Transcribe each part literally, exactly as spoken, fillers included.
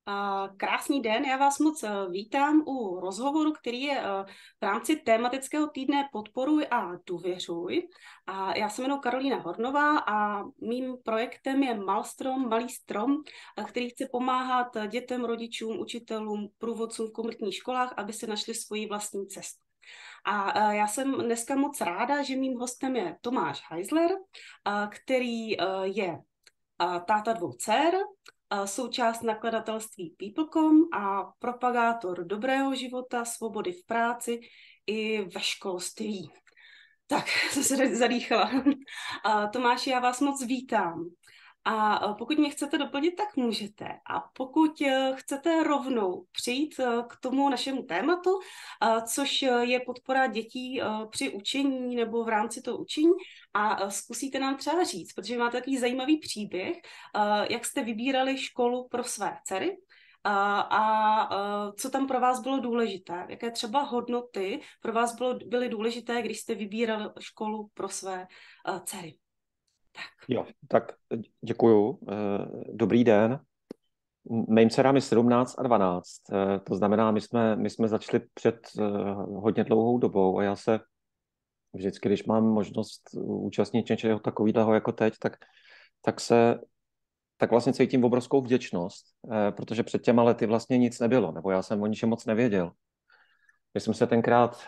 A krásný den, já vás moc eh, vítám u rozhovoru, který je eh, v rámci tematického týdne Podporuj a důvěřuj. A já se jmenuji Karolína Hornová a mým projektem je Malstrom, malý strom, eh, který chce pomáhat dětem, rodičům, učitelům, průvodcům v komunitních školách, aby si našli svoji vlastní cestu. A eh, já jsem dneska moc ráda, že mým hostem je Tomáš Heisler, eh, který eh, je eh, táta dvou dcer, součást nakladatelství People tečka com a propagátor dobrého života, svobody v práci i ve školství. Tak, jsem se zadýchala. Tomáši, já vás moc vítám. A pokud mě chcete doplnit, tak můžete. A pokud chcete rovnou přijít k tomu našemu tématu, což je podpora dětí při učení nebo v rámci toho učení, a zkusíte nám třeba říct, protože máte takový zajímavý příběh, jak jste vybírali školu pro své dcery, a, a co tam pro vás bylo důležité, jaké třeba hodnoty pro vás bylo, byly důležité, když jste vybírali školu pro své dcery. Tak. Jo, tak děkuju. Dobrý den. Mým dcerám je sedmnáct a dvanáct. To znamená, my jsme, my jsme začali před hodně dlouhou dobou a já se vždycky, když mám možnost účastnit něčeho takového jako teď, tak, tak se tak vlastně cítím obrovskou vděčnost, protože před těma lety vlastně nic nebylo, nebo já jsem o ničem moc nevěděl. Já jsem se tenkrát,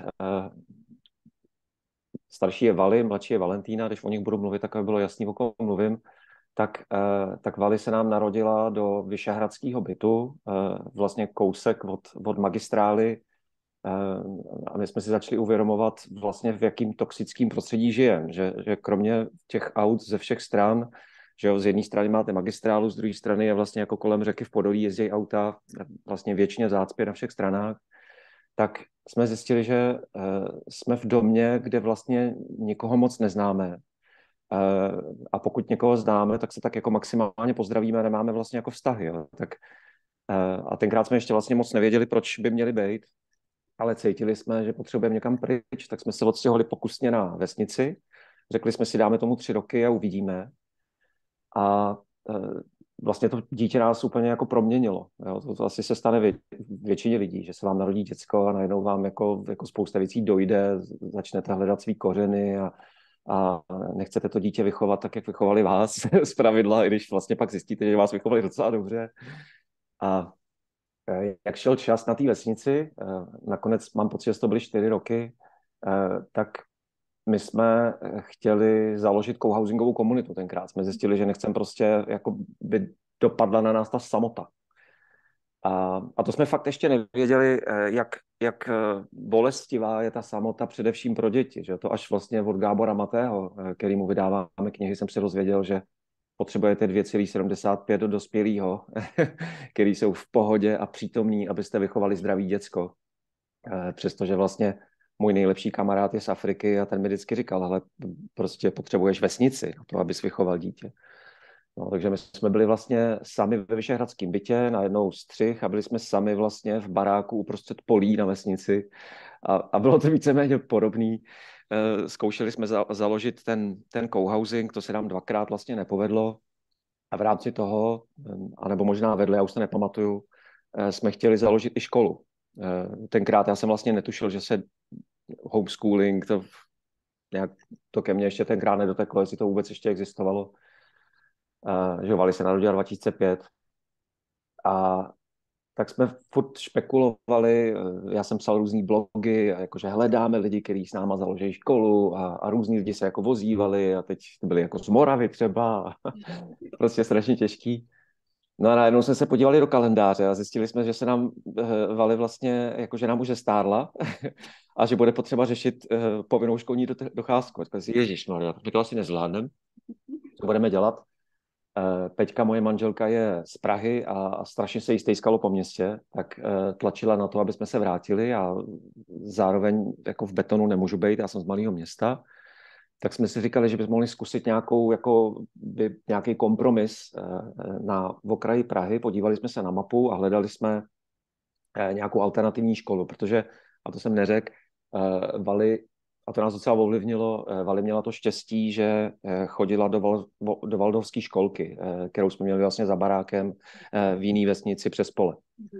starší je Vali, mladší je Valentína, když o nich budu mluvit, tak aby bylo jasný, o kom mluvím, tak, tak Vali se nám narodila do vyšehradského bytu, vlastně kousek od, od magistrály, a my jsme si začali uvědomovat vlastně, v jakým toxickým prostředí žijeme, že, že kromě těch aut ze všech stran, že jo, z jedné strany máte magistrálu, z druhé strany je vlastně jako kolem řeky v Podolí jezdí auta, vlastně většině zácpě na všech stranách, tak jsme zjistili, že jsme v domě, kde vlastně nikoho moc neznáme. A pokud někoho známe, tak se tak jako maximálně pozdravíme a nemáme vlastně jako vztahy. Jo. Tak, a tenkrát jsme ještě vlastně moc nevěděli, proč by měli být, ale cítili jsme, že potřebujeme někam pryč, tak jsme se odstěhovali pokusně na vesnici. Řekli jsme si, dáme tomu tři roky a uvidíme. A vlastně to dítě nás úplně jako proměnilo. Jo. To, to asi se stane vě, většině lidí, že se vám narodí děcko a najednou vám jako, jako spousta věcí dojde, začnete hledat svý kořeny a a nechcete to dítě vychovat tak, jak vychovali vás z pravidla, i když vlastně pak zjistíte, že vás vychovali docela dobře. A jak šel čas na té vesnici, nakonec mám pocit, že to byly čtyři roky, tak my jsme chtěli založit co-housingovou komunitu tenkrát. Jsme zjistili, že nechceme prostě, jako by dopadla na nás ta samota. A, a to jsme fakt ještě nevěděli, jak, jak bolestivá je ta samota především pro děti. Že to až vlastně od Gábora Matého, kterýmu vydáváme knihy, jsem se dozvěděl, že potřebujete dvě celá sedmdesát pět do dospělého, který jsou v pohodě a přítomní, abyste vychovali zdravý děcko. Přestože vlastně můj nejlepší kamarád je z Afriky a ten mi vždycky říkal, ale prostě potřebuješ vesnici na to, abys vychoval dítě. No, takže my jsme byli vlastně sami ve vyšehradském bytě, najednou střih a byli jsme sami vlastně v baráku uprostřed polí na vesnici a, a bylo to víceméně podobný. E, zkoušeli jsme za, založit ten, ten co-housing, to se nám dvakrát vlastně nepovedlo a v rámci toho, anebo možná vedle, já už se nepamatuju, e, jsme chtěli založit i školu. E, tenkrát já jsem vlastně netušil, že se homeschooling, to, nějak, to ke mně ještě tenkrát nedoteklo, jestli to vůbec ještě existovalo. Uh, že Vali se narodila dva tisíce pět a tak jsme furt špekulovali, já jsem psal různý blogy, jakože hledáme lidi, kteří s náma založí školu a, a různí lidi se jako vozívali a teď byli jako z Moravy třeba, prostě strašně těžký. No a najednou jsme se podívali do kalendáře a zjistili jsme, že se nám uh, Vali vlastně, jakože nám už stárla a že bude potřeba řešit uh, povinnou školní docházku. Říkali si, ježišmarja, my to asi nezvládneme, co budeme dělat? Peťka, moje manželka, je z Prahy a, a strašně se jí stejskalo po městě, tak uh, tlačila na to, aby jsme se vrátili a zároveň jako v betonu nemůžu být, já jsem z malého města, tak jsme si říkali, že bychom mohli zkusit nějakou, jako by, nějaký kompromis uh, na okraji Prahy, podívali jsme se na mapu a hledali jsme uh, nějakou alternativní školu, protože, a to jsem neřekl, uh, Vali a to nás docela ovlivnilo. Vali měla to štěstí, že chodila do, val, do Valdovské školky, kterou jsme měli vlastně za barákem v jiný vesnici přes pole.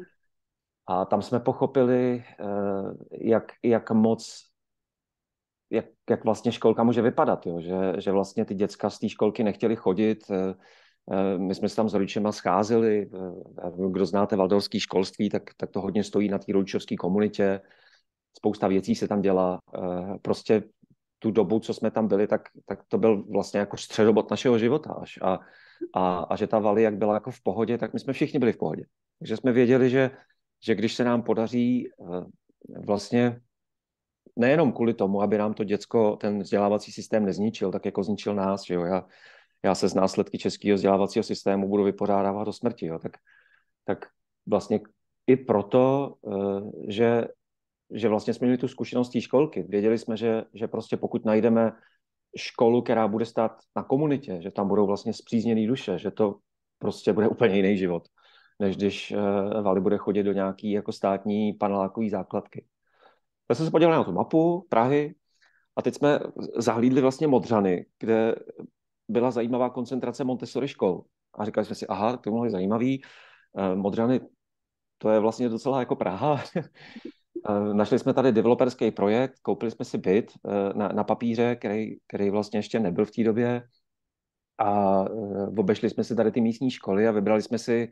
A tam jsme pochopili, jak, jak moc, jak, jak vlastně školka může vypadat, jo? Že, že vlastně ty děcka z té školky nechtěli chodit. My jsme se tam s rodičema scházeli. Kdo znáte valdorské školství, tak, tak to hodně stojí na té rodičovské komunitě. Spousta věcí se tam dělá. Prostě tu dobu, co jsme tam byli, tak, tak to byl vlastně jako středobod našeho života až. A, a, a že ta Vali, jak byla jako v pohodě, tak my jsme všichni byli v pohodě. Takže jsme věděli, že, že když se nám podaří vlastně nejenom kvůli tomu, aby nám to děcko, ten vzdělávací systém nezničil, tak jako zničil nás, že jo, já, já se z následky českého vzdělávacího systému budu vypořádávat do smrti, jo, tak, tak vlastně i proto, že že vlastně jsme měli tu zkušenost té školky. Věděli jsme, že, že prostě pokud najdeme školu, která bude stát na komunitě, že tam budou vlastně spřízněný duše, že to prostě bude úplně jiný život, než když uh, Vali bude chodit do nějaký jako státní panelákový základky. Tak jsme se podívali na tu mapu Prahy a teď jsme zahlídli vlastně Modřany, kde byla zajímavá koncentrace Montessori škol. A říkali jsme si, aha, to bylo zajímavý. Uh, Modřany, to je vlastně docela jako Praha. Našli jsme tady developerský projekt, koupili jsme si byt na, na papíře, který, který vlastně ještě nebyl v té době a obešli jsme si tady ty místní školy a vybrali jsme si,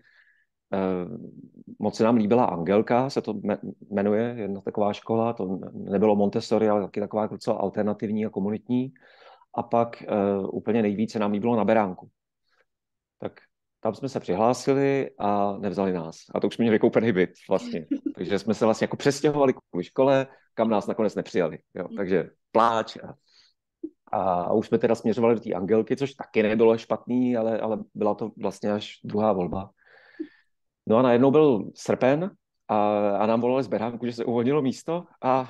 moc se nám líbila Angelka, se to jmenuje, jedna taková škola, to nebylo Montessori, ale taky taková docela alternativní a komunitní. A pak úplně nejvíce nám líbilo na Beránku. Tak tam jsme se přihlásili a nevzali nás. A to už jsme měli koupený byt vlastně. Takže jsme se vlastně jako přestěhovali kvůli škole, kam nás nakonec nepřijali. Jo. Takže pláč. A, a už jsme teda směřovali do té Angelky, což taky nebylo špatný, ale, ale byla to vlastně až druhá volba. No a najednou byl srpen a, a nám volali z Beránku, že se uvolnilo místo a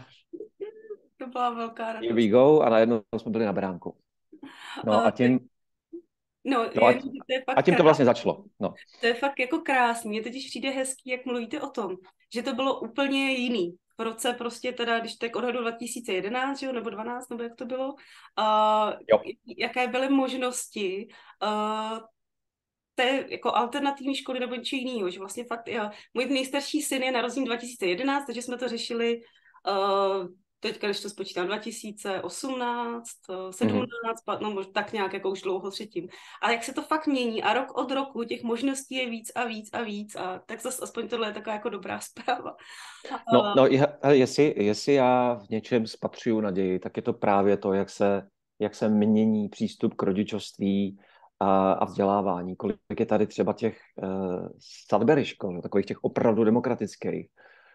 to byla velká radost. Here we go a najednou jsme byli na Beránku. No a tím No, No jen, a, to je fakt a tím to vlastně začalo. No. To je fakt jako krásný. Mně totiž přijde hezký, jak mluvíte o tom, že to bylo úplně jiný. V roce prostě teda, když tak odhadu dva tisíce jedenáct, že jo, nebo dvanáct, nebo jak to bylo, uh, Jo. jaké byly možnosti uh, té jako alternativní školy nebo něco jiného, že vlastně fakt, jo, můj nejstarší syn je narozený dva tisíce jedenáct, takže jsme to řešili uh, teďka, když to spočítám, dva tisíce osmnáct, sedmnáct, mm. no možná tak nějak jako už dlouho třetím. Ale jak se to fakt mění a rok od roku těch možností je víc a víc a víc a tak zase aspoň tohle je taková jako dobrá zpráva. No, no jestli, jestli já v něčem spatřuju naději, tak je to právě to, jak se, jak se mění přístup k rodičovství a, a vzdělávání. Kolik je tady třeba těch uh, Sudbury škol, takových těch opravdu demokratických.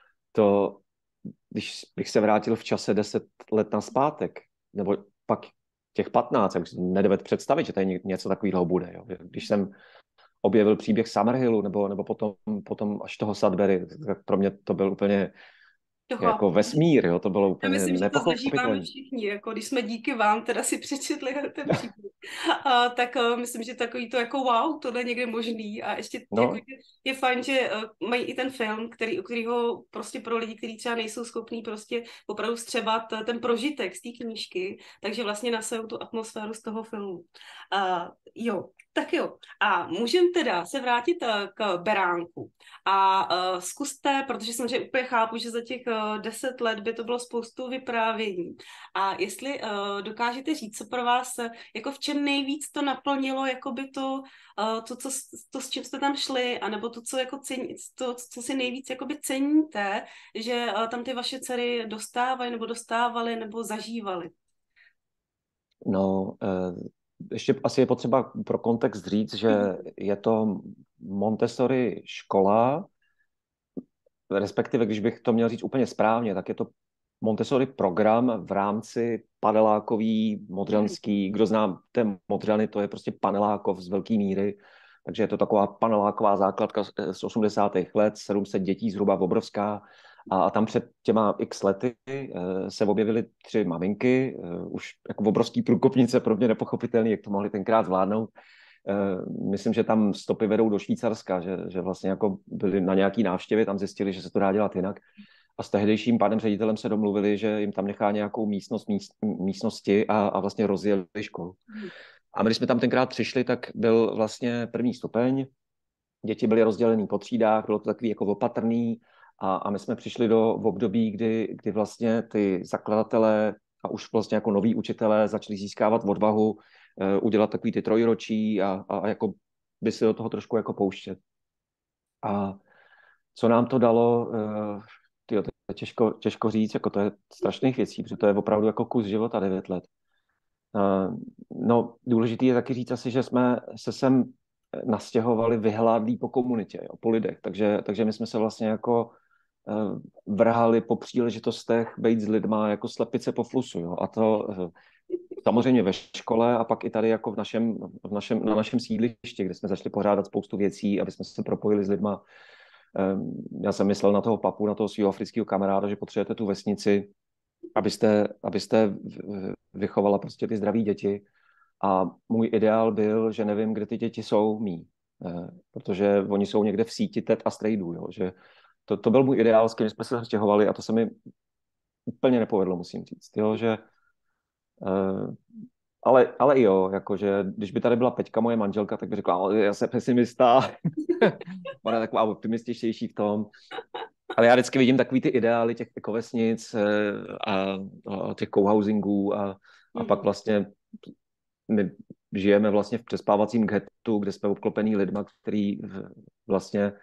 To když bych se vrátil v čase deset let nazpátek, nebo pak těch patnáct, jak si nedovedl představit, že tady něco takového bude. Jo. Když jsem objevil příběh Summerhillu, nebo, nebo potom, potom až toho Sudbury, tak pro mě to byl úplně To jako vesmír, jo, to bylo úplně Já myslím, že to zažíváme nepochopitelné. všichni, jako když jsme díky vám teda si přečetli ten příběh, a, tak uh, myslím, že takový to jako wow, tohle je někde možný a ještě No. jako, je fajn, že uh, mají i ten film, který, u kterého prostě pro lidi, kteří třeba nejsou schopní prostě opravdu střebat ten prožitek z té knížky, takže vlastně nasajou tu atmosféru z toho filmu. Uh, jo, tak jo. A můžeme teda se vrátit uh, k Beránku a uh, zkuste, protože samozřejmě úplně chápu, že za těch uh, deset let by to bylo spoustu vyprávění. A jestli uh, dokážete říct, co pro vás, uh, jako v čem nejvíc to naplnilo, jako by to, uh, to, co, to, s čím jste tam šli, anebo to, co, jako cení, to, co si nejvíc jakoby ceníte, že uh, tam ty vaše dcery dostávají, nebo dostávaly, nebo zažívaly. No, uh... ještě asi je potřeba pro kontext říct, že je to Montessori škola, respektive, když bych to měl říct úplně správně, tak je to Montessori program v rámci panelákový, modřanský, kdo zná ten Modřany, to je prostě panelákov z velké míry, takže je to taková paneláková základka z osmdesátých let, sedm set dětí zhruba obrovská. A, a tam před těma x lety uh, se objevily tři maminky, uh, už jako obrovský průkopnice, pro mě nepochopitelný, jak to mohli tenkrát zvládnout. Uh, myslím, že tam stopy vedou do Švýcarska, že, že vlastně jako byli na nějaký návštěvě, tam zjistili, že se to dá dělat jinak. a s tehdejším panem ředitelem se domluvili, že jim tam nechá nějakou místnost, míst, místnosti a, a vlastně rozjeli školu. A my, když jsme tam tenkrát přišli, tak byl vlastně první stupeň, děti byly rozdělený po třídách, bylo to takový jako opatrný a, a my jsme přišli do v období, kdy, kdy vlastně ty zakladatelé a už vlastně jako noví učitelé začali získávat odvahu uh, udělat takový ty trojročí a, a, a jako by se do toho trošku jako pouštět. A co nám to dalo, uh, tyjo, to je těžko, těžko říct, jako to je strašných věcí, protože to je opravdu jako kus života devět let. Uh, no, důležitý je taky říct asi, že jsme se sem nastěhovali vyhládlí po komunitě, jo, po lidech, takže, takže my jsme se vlastně jako uh, vrhali po příležitostech být s lidma jako slepice po flusu, jo, a to uh, samozřejmě ve škole a pak i tady jako v našem, v našem, na našem sídlišti, kde jsme začali pořádat spoustu věcí, aby jsme se propojili s lidma. Um, já jsem myslel na toho papu, na toho svého afrického kamaráda, že potřebujete tu vesnici, abyste, abyste vychovala prostě ty zdraví děti. A můj ideál byl, že nevím, kde ty děti jsou mý, protože oni jsou někde v síti tet a strejdů, jo, že to, to byl můj ideál, s kterým jsme se stěhovali a to se mi úplně nepovedlo, musím říct, jo, že ale, ale i jo, jakože když by tady byla Peťka, moje manželka, tak by řekla, já jsem pesimista, ona je taková optimističtější v tom. Ale já vždycky vidím takový ty ideály těch ekovesnic a, a těch cohousingů a, a pak vlastně my žijeme vlastně v přespávacím ghettu, kde jsme obklopený lidma, který vlastně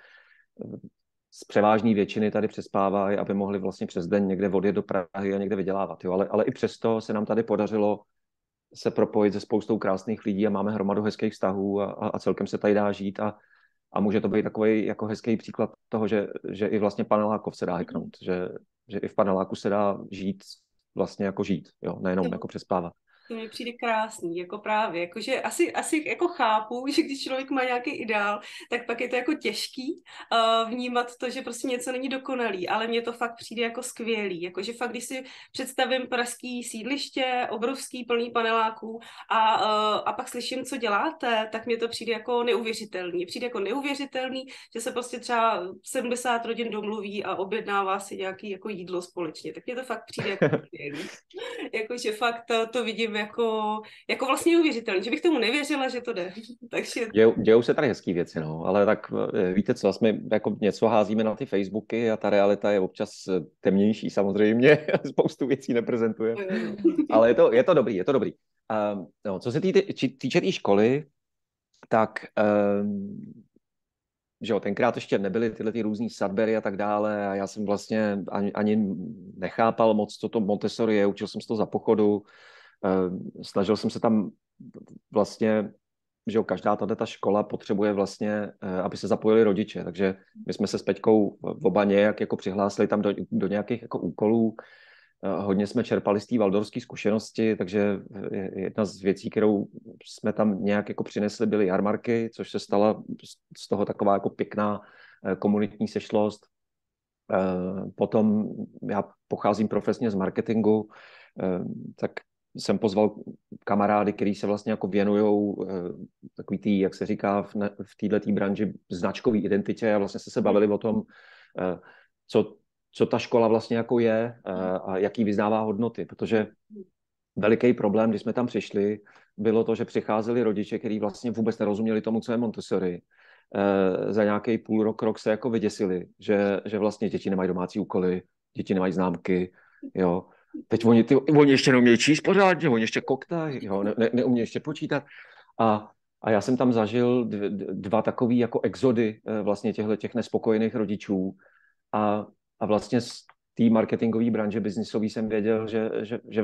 z převážné většiny tady přespávají, aby mohli vlastně přes den někde odjet do Prahy a někde vydělávat. Jo. Ale, ale i přesto se nám tady podařilo se propojit se spoustou krásných lidí a máme hromadu hezkých vztahů a, a celkem se tady dá žít a A může to být takový jako hezký příklad toho, že, že i vlastně panelákov se dá hacknout, že, že i v paneláku se dá žít vlastně jako žít, jo, nejenom jako přespávat. To mi přijde krásný, jako právě, jakože asi, asi jako chápu, že když člověk má nějaký ideál, tak pak je to jako těžký uh, vnímat to, že prostě něco není dokonalý, ale mně to fakt přijde jako skvělý, jakože fakt, když si představím pražský sídliště, obrovský plný paneláků a, uh, a pak slyším, co děláte, tak mně to přijde jako neuvěřitelný. Přijde jako neuvěřitelný, že se prostě třeba sedmdesát rodin domluví a objednává si nějaký jako jídlo společně, tak mně to fakt přijde jako skvělý. Jakože fakt to, to vidím jako, jako vlastně neuvěřitelný, že bych tomu nevěřila, že to jde. Takže... Dějou, dějou se tady hezký věci, no, ale tak víte co, my jako něco házíme na ty Facebooky a ta realita je občas temnější samozřejmě, spoustu věcí neprezentuje, ale je to, je to dobrý, je to dobrý. Uh, no, co se tý, týče té tý školy, tak um, že jo, tenkrát ještě nebyly tyhle ty různý Sudbury a tak dále a já jsem vlastně ani, ani nechápal moc, co to Montessori je, učil jsem se to za pochodu, snažil jsem se tam vlastně, že jo, každá tato škola potřebuje vlastně, aby se zapojili rodiče, takže my jsme se s Peťkou oba nějak jako přihlásili tam do, do nějakých jako úkolů, hodně jsme čerpali z té valdorské zkušenosti, takže jedna z věcí, kterou jsme tam nějak jako přinesli, byly jarmarky, což se stala z toho taková jako pěkná komunitní sešlost. Potom já pocházím profesně z marketingu, tak jsem pozval kamarády, kteří se vlastně jako věnujou takový tý, jak se říká v, v této branži, značkový identitě a vlastně se se bavili o tom, co co ta škola vlastně jako je a jaký vyznává hodnoty, protože veliký problém, když jsme tam přišli, bylo to, že přicházeli rodiče, kteří vlastně vůbec nerozuměli tomu, co je Montessori. Za nějaký půl rok, rok se jako vyděsili, že, že vlastně děti nemají domácí úkoly, děti nemají známky, jo. Teď oni, ty, oni ještě neumějí číst pořádně, oni ještě koktají, jo, ne, ne, neumějí ještě počítat. A, a já jsem tam zažil dva, dva takový jako exody vlastně těchto těch nespokojených rodičů a A vlastně z té marketingové branže biznisové jsem věděl, že, že, že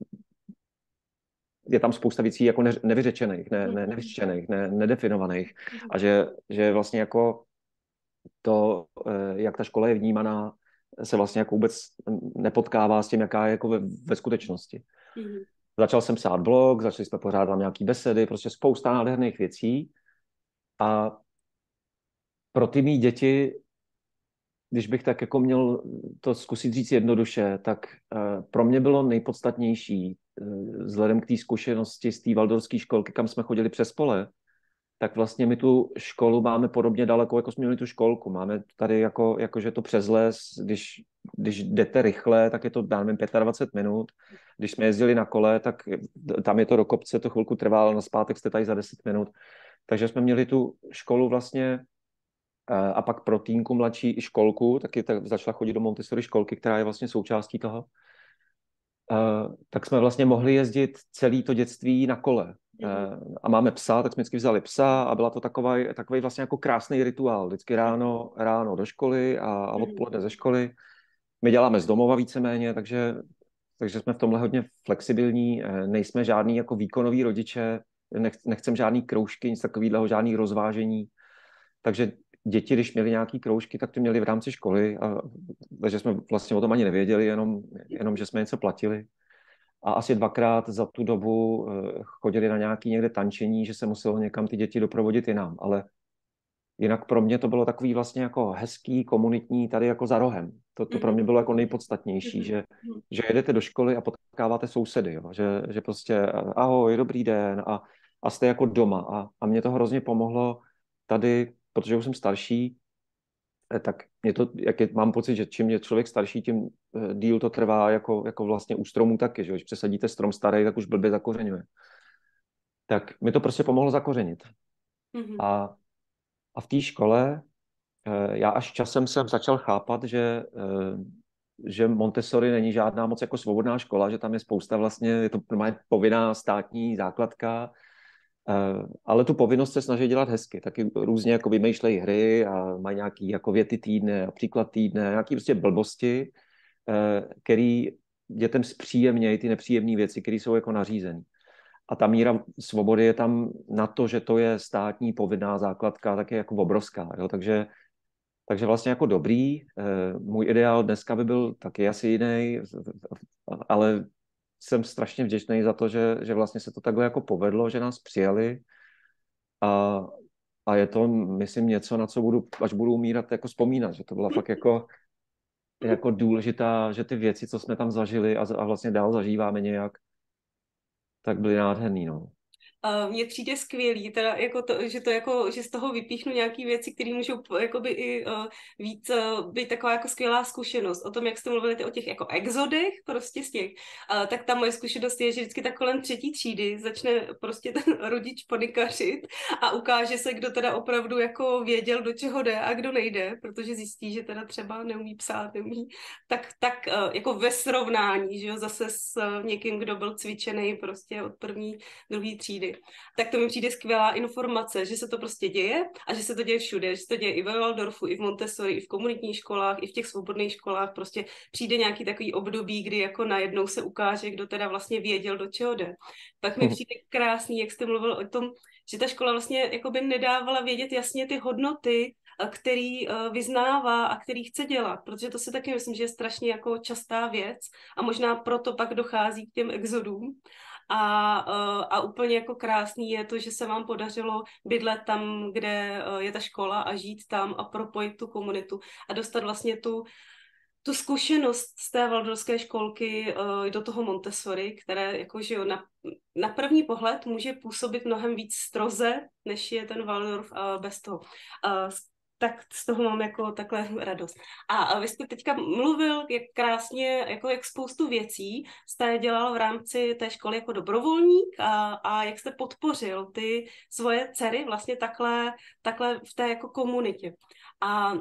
je tam spousta věcí jako ne, nevyřečených, ne, ne, nevyřčených, ne, nedefinovaných. A že, že vlastně jako to, jak ta škola je vnímaná, se vlastně jako vůbec nepotkává s tím, jaká je jako ve, ve skutečnosti. Mm-hmm. Začal jsem psát blog, začali jsme pořádat nějaký besedy, prostě spousta nádherných věcí. A pro ty mý děti, když bych tak jako měl to zkusit říct jednoduše, tak uh, pro mě bylo nejpodstatnější uh, vzhledem k té zkušenosti z té valdorské školky, kam jsme chodili přes pole, tak vlastně my tu školu máme podobně daleko, jako jsme měli tu školku. Máme tady jako, jakože to přes les, když, když jdete rychle, tak je to, dáme dvacet pět minut. Když jsme jezdili na kole, tak tam je to do kopce, to chvilku trvá, ale nazpátek jste tady za deset minut. Takže jsme měli tu školu vlastně a pak pro týnku mladší i školku, taky tak začala chodit do Montessori školky, která je vlastně součástí toho. Tak jsme vlastně mohli jezdit celé to dětství na kole. Mm. A máme psa, tak jsme vždycky vzali psa a byla to takový, takový vlastně jako krásný rituál. Vždycky ráno, ráno do školy a, a odpoledne ze školy. My děláme z domova víceméně, takže, takže jsme v tomhle hodně flexibilní. Nejsme žádný jako výkonoví rodiče, nech, nechcem žádný kroužky, nic takového, žádný rozvážení. Takže děti, když měli nějaký kroužky, tak to měli v rámci školy, a, takže jsme vlastně o tom ani nevěděli, jenom, jenom že jsme něco platili. A asi dvakrát za tu dobu chodili na nějaké někde tančení, že se muselo někam ty děti doprovodit jinam. Ale jinak pro mě to bylo takový vlastně jako hezký, komunitní, tady jako za rohem. To, to pro mě bylo jako nejpodstatnější, že, že jedete do školy a potkáváte sousedy, jo? Že, že prostě ahoj, dobrý den a, a jste jako doma. A, a mě to hrozně pomohlo tady, protože už jsem starší, tak mě to, jak je, mám pocit, že čím je člověk starší, tím díl to trvá jako, jako vlastně u stromů taky, že když přesadíte strom starý, tak už blbě zakořeňuje. Tak mi to prostě pomohlo zakořenit. Mm-hmm. A, a v té škole já až časem jsem začal chápat, že, že Montessori není žádná moc jako svobodná škola, že tam je spousta vlastně, je to povinná státní základka, ale tu povinnost se snaží dělat hezky. Taky různě jako vymýšlejí hry a mají nějaký jako věty týdne a příklad týdne, nějaký prostě blbosti, který dětem zpříjemnějí ty nepříjemné věci, které jsou jako nařízené. A ta míra svobody je tam na to, že to je státní povinná základka, tak je jako obrovská. Jo? Takže, takže vlastně jako dobrý. Můj ideál dneska by byl taky asi jiný, ale jsem strašně vděčný za to, že, že vlastně se to takhle jako povedlo, že nás přijali a, a je to, myslím, něco, na co budu, až budu umírat, jako vzpomínat, že to byla fakt jako, jako důležitá, že ty věci, co jsme tam zažili a, a vlastně dál zažíváme nějak, tak byly nádherný, no. Uh, mně přijde skvělý, teda jako to, že to jako, že z toho vypíchnu nějaké věci, které můžou jakoby i uh, víc uh, být taková jako skvělá zkušenost. O tom, jak jste mluvili o těch jako exodech, prostě z těch, uh, tak ta moje zkušenost je, že vždycky tak kolem třetí třídy začne prostě ten rodič panikařit a ukáže se, kdo teda opravdu jako věděl, do čeho jde a kdo nejde, protože zjistí, že teda třeba neumí psát, neumí, tak, tak uh, jako ve srovnání, že jo, zase s uh, někým, kdo byl cvičený prostě od první, druhé třídy. Tak to mi přijde skvělá informace, že se to prostě děje a že se to děje všude, že se to děje i ve Waldorfu, i v Montessori, i v komunitních školách, i v těch svobodných školách, prostě přijde nějaký takový období, kdy jako najednou se ukáže, kdo teda vlastně věděl, do čeho jde. Pak mi přijde krásný, jak jste mluvil o tom, že ta škola vlastně jakoby nedávala vědět jasně ty hodnoty, který vyznává a který chce dělat, protože to si taky myslím, že je strašně jako častá věc a možná proto pak dochází k těm exodům. A, a úplně jako krásný je to, že se vám podařilo bydlet tam, kde je ta škola a žít tam a propojit tu komunitu a dostat vlastně tu, tu zkušenost z té waldorfské školky do toho Montessori, které jako, že jo, na, na první pohled může působit mnohem víc stroze, než je ten Waldorf bez toho. Tak z toho mám jako takhle radost. A vy jste teďka mluvil, jak krásně, jako jak spoustu věcí jste dělal v rámci té školy jako dobrovolník a, a jak jste podpořil ty svoje dcery vlastně takhle, takhle v té jako komunitě. A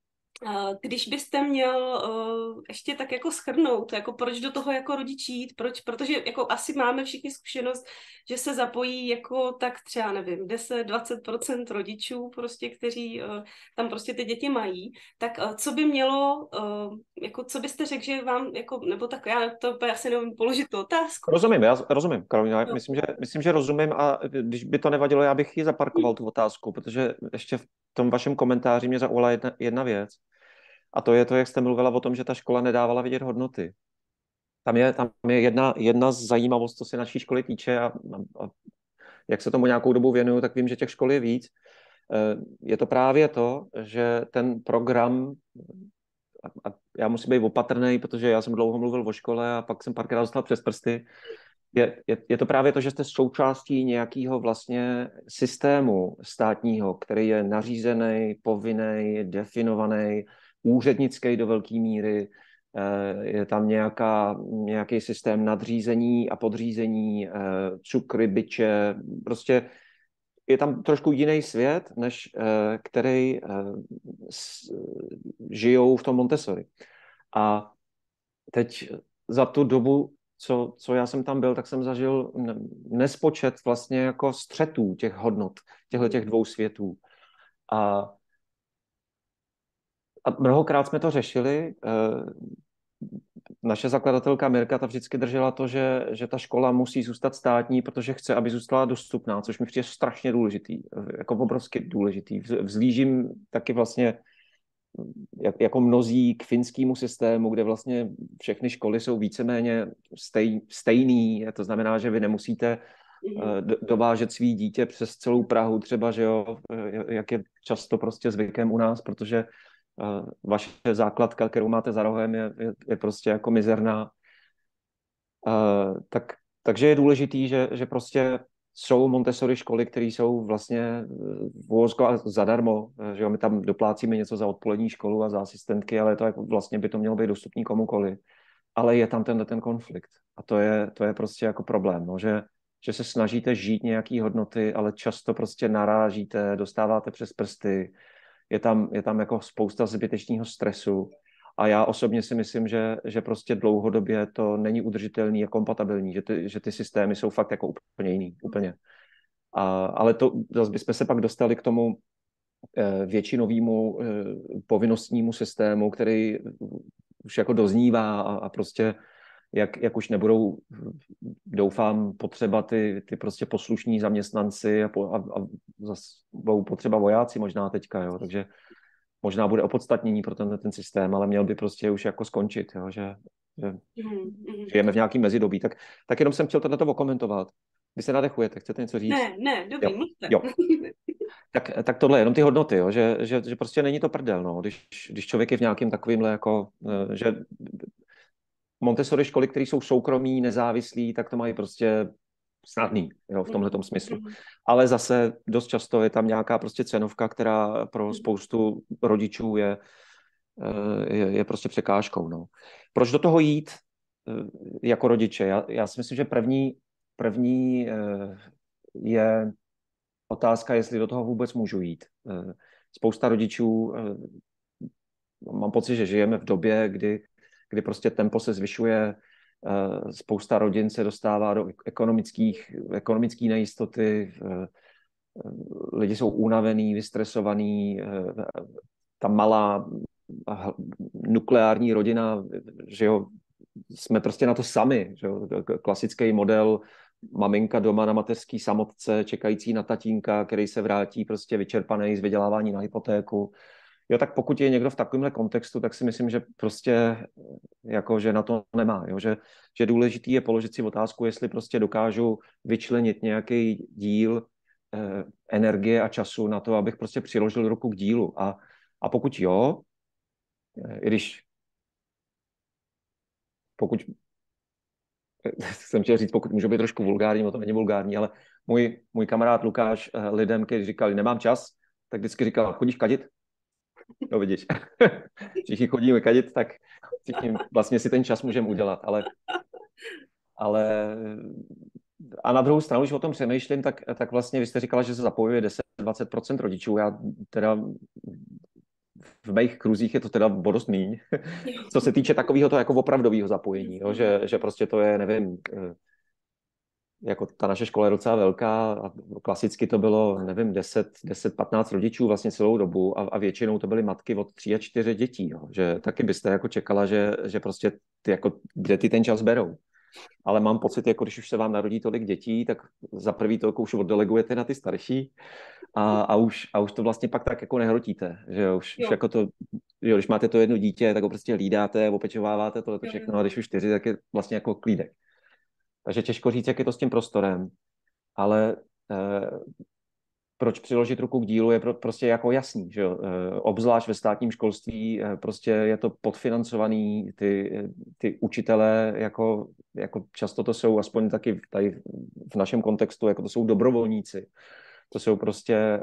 když byste měl uh, ještě tak jako shrnout, jako proč do toho jako rodič jít, proč, protože jako asi máme všichni zkušenost, že se zapojí jako tak třeba, nevím, deset až dvacet procent rodičů prostě, kteří uh, tam prostě ty děti mají, tak uh, co by mělo, uh, jako co byste řekl, že vám, jako, nebo tak já to asi nevím položit tu otázku. Rozumím, já rozumím, Karolina, no. myslím, že, myslím, že rozumím a když by to nevadilo, já bych ji zaparkoval tu otázku, protože ještě v tom vašem komentáři mě zaujala jedna, jedna věc. A to je to, jak jste mluvila o tom, že ta škola nedávala vidět hodnoty. Tam je, tam je jedna, jedna z zajímavostí, co se naší školy týče a, a jak se tomu nějakou dobu věnuju, tak vím, že těch škol je víc. Je to právě to, že ten program, a já musím být opatrný, protože já jsem dlouho mluvil o škole a pak jsem párkrát dostal přes prsty, je, je, je to právě to, že jste součástí nějakého vlastně systému státního, který je nařízený, povinný, definovaný, úřednický do velké míry. Je tam nějaká, nějaký systém nadřízení a podřízení, cukry, biče, prostě je tam trošku jiný svět, než který žijou v tom Montessori. A teď za tu dobu, co, co já jsem tam byl, tak jsem zažil nespočet vlastně jako střetů těch hodnot, těchto těch dvou světů. A, a mnohokrát jsme to řešili. Naše zakladatelka Mirka ta vždycky držela to, že, že ta škola musí zůstat státní, protože chce, aby zůstala dostupná, což mi přijde strašně důležitý, jako obrovsky důležitý. Vzlížím taky vlastně jak, jako mnozí k finskému systému, kde vlastně všechny školy jsou víceméně stej, stejný, to znamená, že vy nemusíte do, dovážet svý dítě přes celou Prahu třeba, že jo, jak je často prostě zvykem u nás, protože uh, vaše základka, kterou máte za rohem, je, je, je prostě jako mizerná. Uh, tak, takže je důležitý, že, že prostě jsou Montessori školy, které jsou vlastně vůzko zadarmo, že jo, my tam doplácíme něco za odpolední školu a za asistentky, ale to jako vlastně by to mělo být dostupný komukoli. Ale je tam tenhle ten konflikt a to je, to je prostě jako problém, no, že, že se snažíte žít nějaký hodnoty, ale často prostě narážíte, dostáváte přes prsty, je tam, je tam jako spousta zbytečného stresu. A já osobně si myslím, že, že prostě dlouhodobě to není udržitelný a kompatibilní, že ty, že ty systémy jsou fakt jako úplně jiný, úplně. A, ale to zase bychom se pak dostali k tomu eh, většinovému eh, povinnostnímu systému, který už jako doznívá a, a prostě jak, jak už nebudou, doufám, potřeba ty, ty prostě poslušní zaměstnanci a, po, a, a zase budou potřeba vojáci možná teďka, jo, takže možná bude opodstatnění pro ten, ten systém, ale měl by prostě už jako skončit, jo, že, že mm-hmm. žijeme v nějakým mezidobí. Tak, tak jenom jsem chtěl tohleto okomentovat. Vy se nadechujete, chcete něco říct? Ne, ne, dobrý, jo. mluvte. Jo. Tak, tak tohle, jenom ty hodnoty, jo, že, že, že prostě není to prdel, no, když, když člověk je v nějakým takovýmhle jako, že Montessori školy, které jsou soukromí, nezávislí, tak to mají prostě snadný, jo, v tomhletom smyslu. Ale zase dost často je tam nějaká prostě cenovka, která pro spoustu rodičů je, je, je prostě překážkou. No. Proč do toho jít jako rodiče? Já, já si myslím, že první, první je otázka, jestli do toho vůbec můžu jít. Spousta rodičů, mám pocit, že žijeme v době, kdy, kdy prostě tempo se zvyšuje, spousta rodin se dostává do ekonomických, ekonomické nejistoty, lidi jsou unavený, vystresovaný, ta malá nukleární rodina, že jo, jsme prostě na to sami, že jo, klasický model maminka doma na mateřský samotce, čekající na tatínka, který se vrátí prostě vyčerpaný z vydělávání na hypotéku. Jo, tak pokud je někdo v takovémhle kontextu, tak si myslím, že prostě jako, že na to nemá, jo, že, že důležitý je položit si otázku, jestli prostě dokážu vyčlenit nějaký díl eh, energie a času na to, abych prostě přiložil ruku k dílu. A, a pokud jo, eh, i když pokud jsem chtěl říct, pokud můžu být trošku vulgární, o to není vulgární, ale můj, můj kamarád Lukáš eh, lidem, když říkali, nemám čas, tak vždycky říkal, chodíš kadit? No vidíš, všichni chodíme kadit, tak všichni vlastně si ten čas můžeme udělat, ale, ale a na druhou stranu, když o tom přemýšlím, tak, tak vlastně vy jste říkala, že se zapojuje deset až dvacet procent rodičů, já teda v mých kruzích je to teda dost míň, co se týče takového to jako opravdového zapojení, jo? Že, že prostě to je, nevím, jako ta naše škola je docela velká a klasicky to bylo, nevím, deset patnáct rodičů vlastně celou dobu a, a většinou to byly matky od tří a čtyři dětí, jo? Že taky byste jako čekala, že, že prostě ty jako, kde ty ten čas berou. Ale mám pocit, jako když už se vám narodí tolik dětí, tak za prvý to už oddelegujete na ty starší a, a, už, a už to vlastně pak tak jako nehrotíte, že už, už jako to, jo, když máte to jedno dítě, tak ho prostě hlídáte, opečováváte tohle všechno a když už čtyři, tak je vlastně jako klídek. Takže těžko říct, jak je to s tím prostorem, ale eh, proč přiložit ruku k dílu je pro, prostě jako jasný, že jo? Obzvlášť ve státním školství prostě je to podfinancovaný, ty, ty učitelé jako, jako často to jsou, aspoň taky tady v našem kontextu, jako to jsou dobrovolníci. To jsou prostě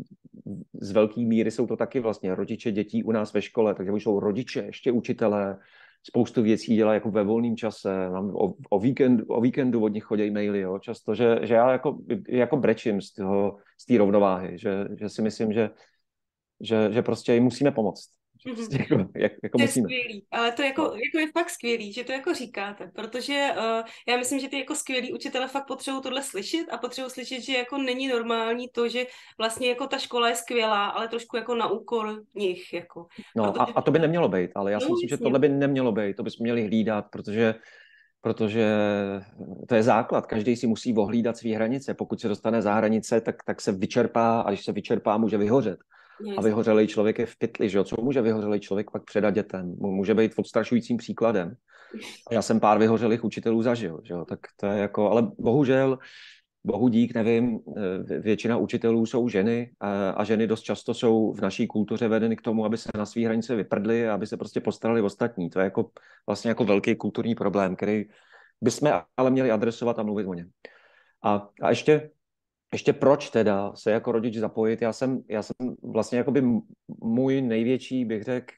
z velké míry jsou to taky vlastně rodiče dětí u nás ve škole, takže už jsou rodiče, ještě učitelé, spoustu věcí dělají jako ve volném čase, o, o, víkend, o víkendu od nich chodí maily, jo, často, že, že já jako, jako brečím z toho, z té rovnováhy, že, že si myslím, že, že, že prostě jim musíme pomoct. Prostě jako, jak, jako to je musíme. skvělý, ale to jako, jako je fakt skvělý, že to jako říkáte, protože uh, já myslím, že ty jako skvělý učitele fakt potřebují tohle slyšet a potřebují slyšet, že jako není normální to, že vlastně jako ta škola je skvělá, ale trošku jako na úkor nich, jako. No protože... a, a to by nemělo být, ale já no, si myslím, jasně. že tohle by nemělo být, to bychom měli hlídat, protože protože to je základ. Každý si musí ohlídat své hranice. Pokud se dostane za hranice, tak, tak se vyčerpá a když se vyčerpá, může vyhořet. No, a vyhořelej člověk je v pytli, že jo? Co může vyhořelej člověk pak předat dětem? Může být odstrašujícím příkladem. A já jsem pár vyhořelých učitelů zažil, že jo? Tak to je jako, ale bohužel, bohu dík, nevím, většina učitelů jsou ženy a, a ženy dost často jsou v naší kultuře vedeny k tomu, aby se na svý hranice vyprdly a aby se prostě postarali ostatní. To je jako vlastně jako velký kulturní problém, který bychom ale měli adresovat a mluvit o něm. A, a ještě, ještě proč teda se jako rodič zapojit? Já jsem, já jsem vlastně jakoby můj největší, bych řekl,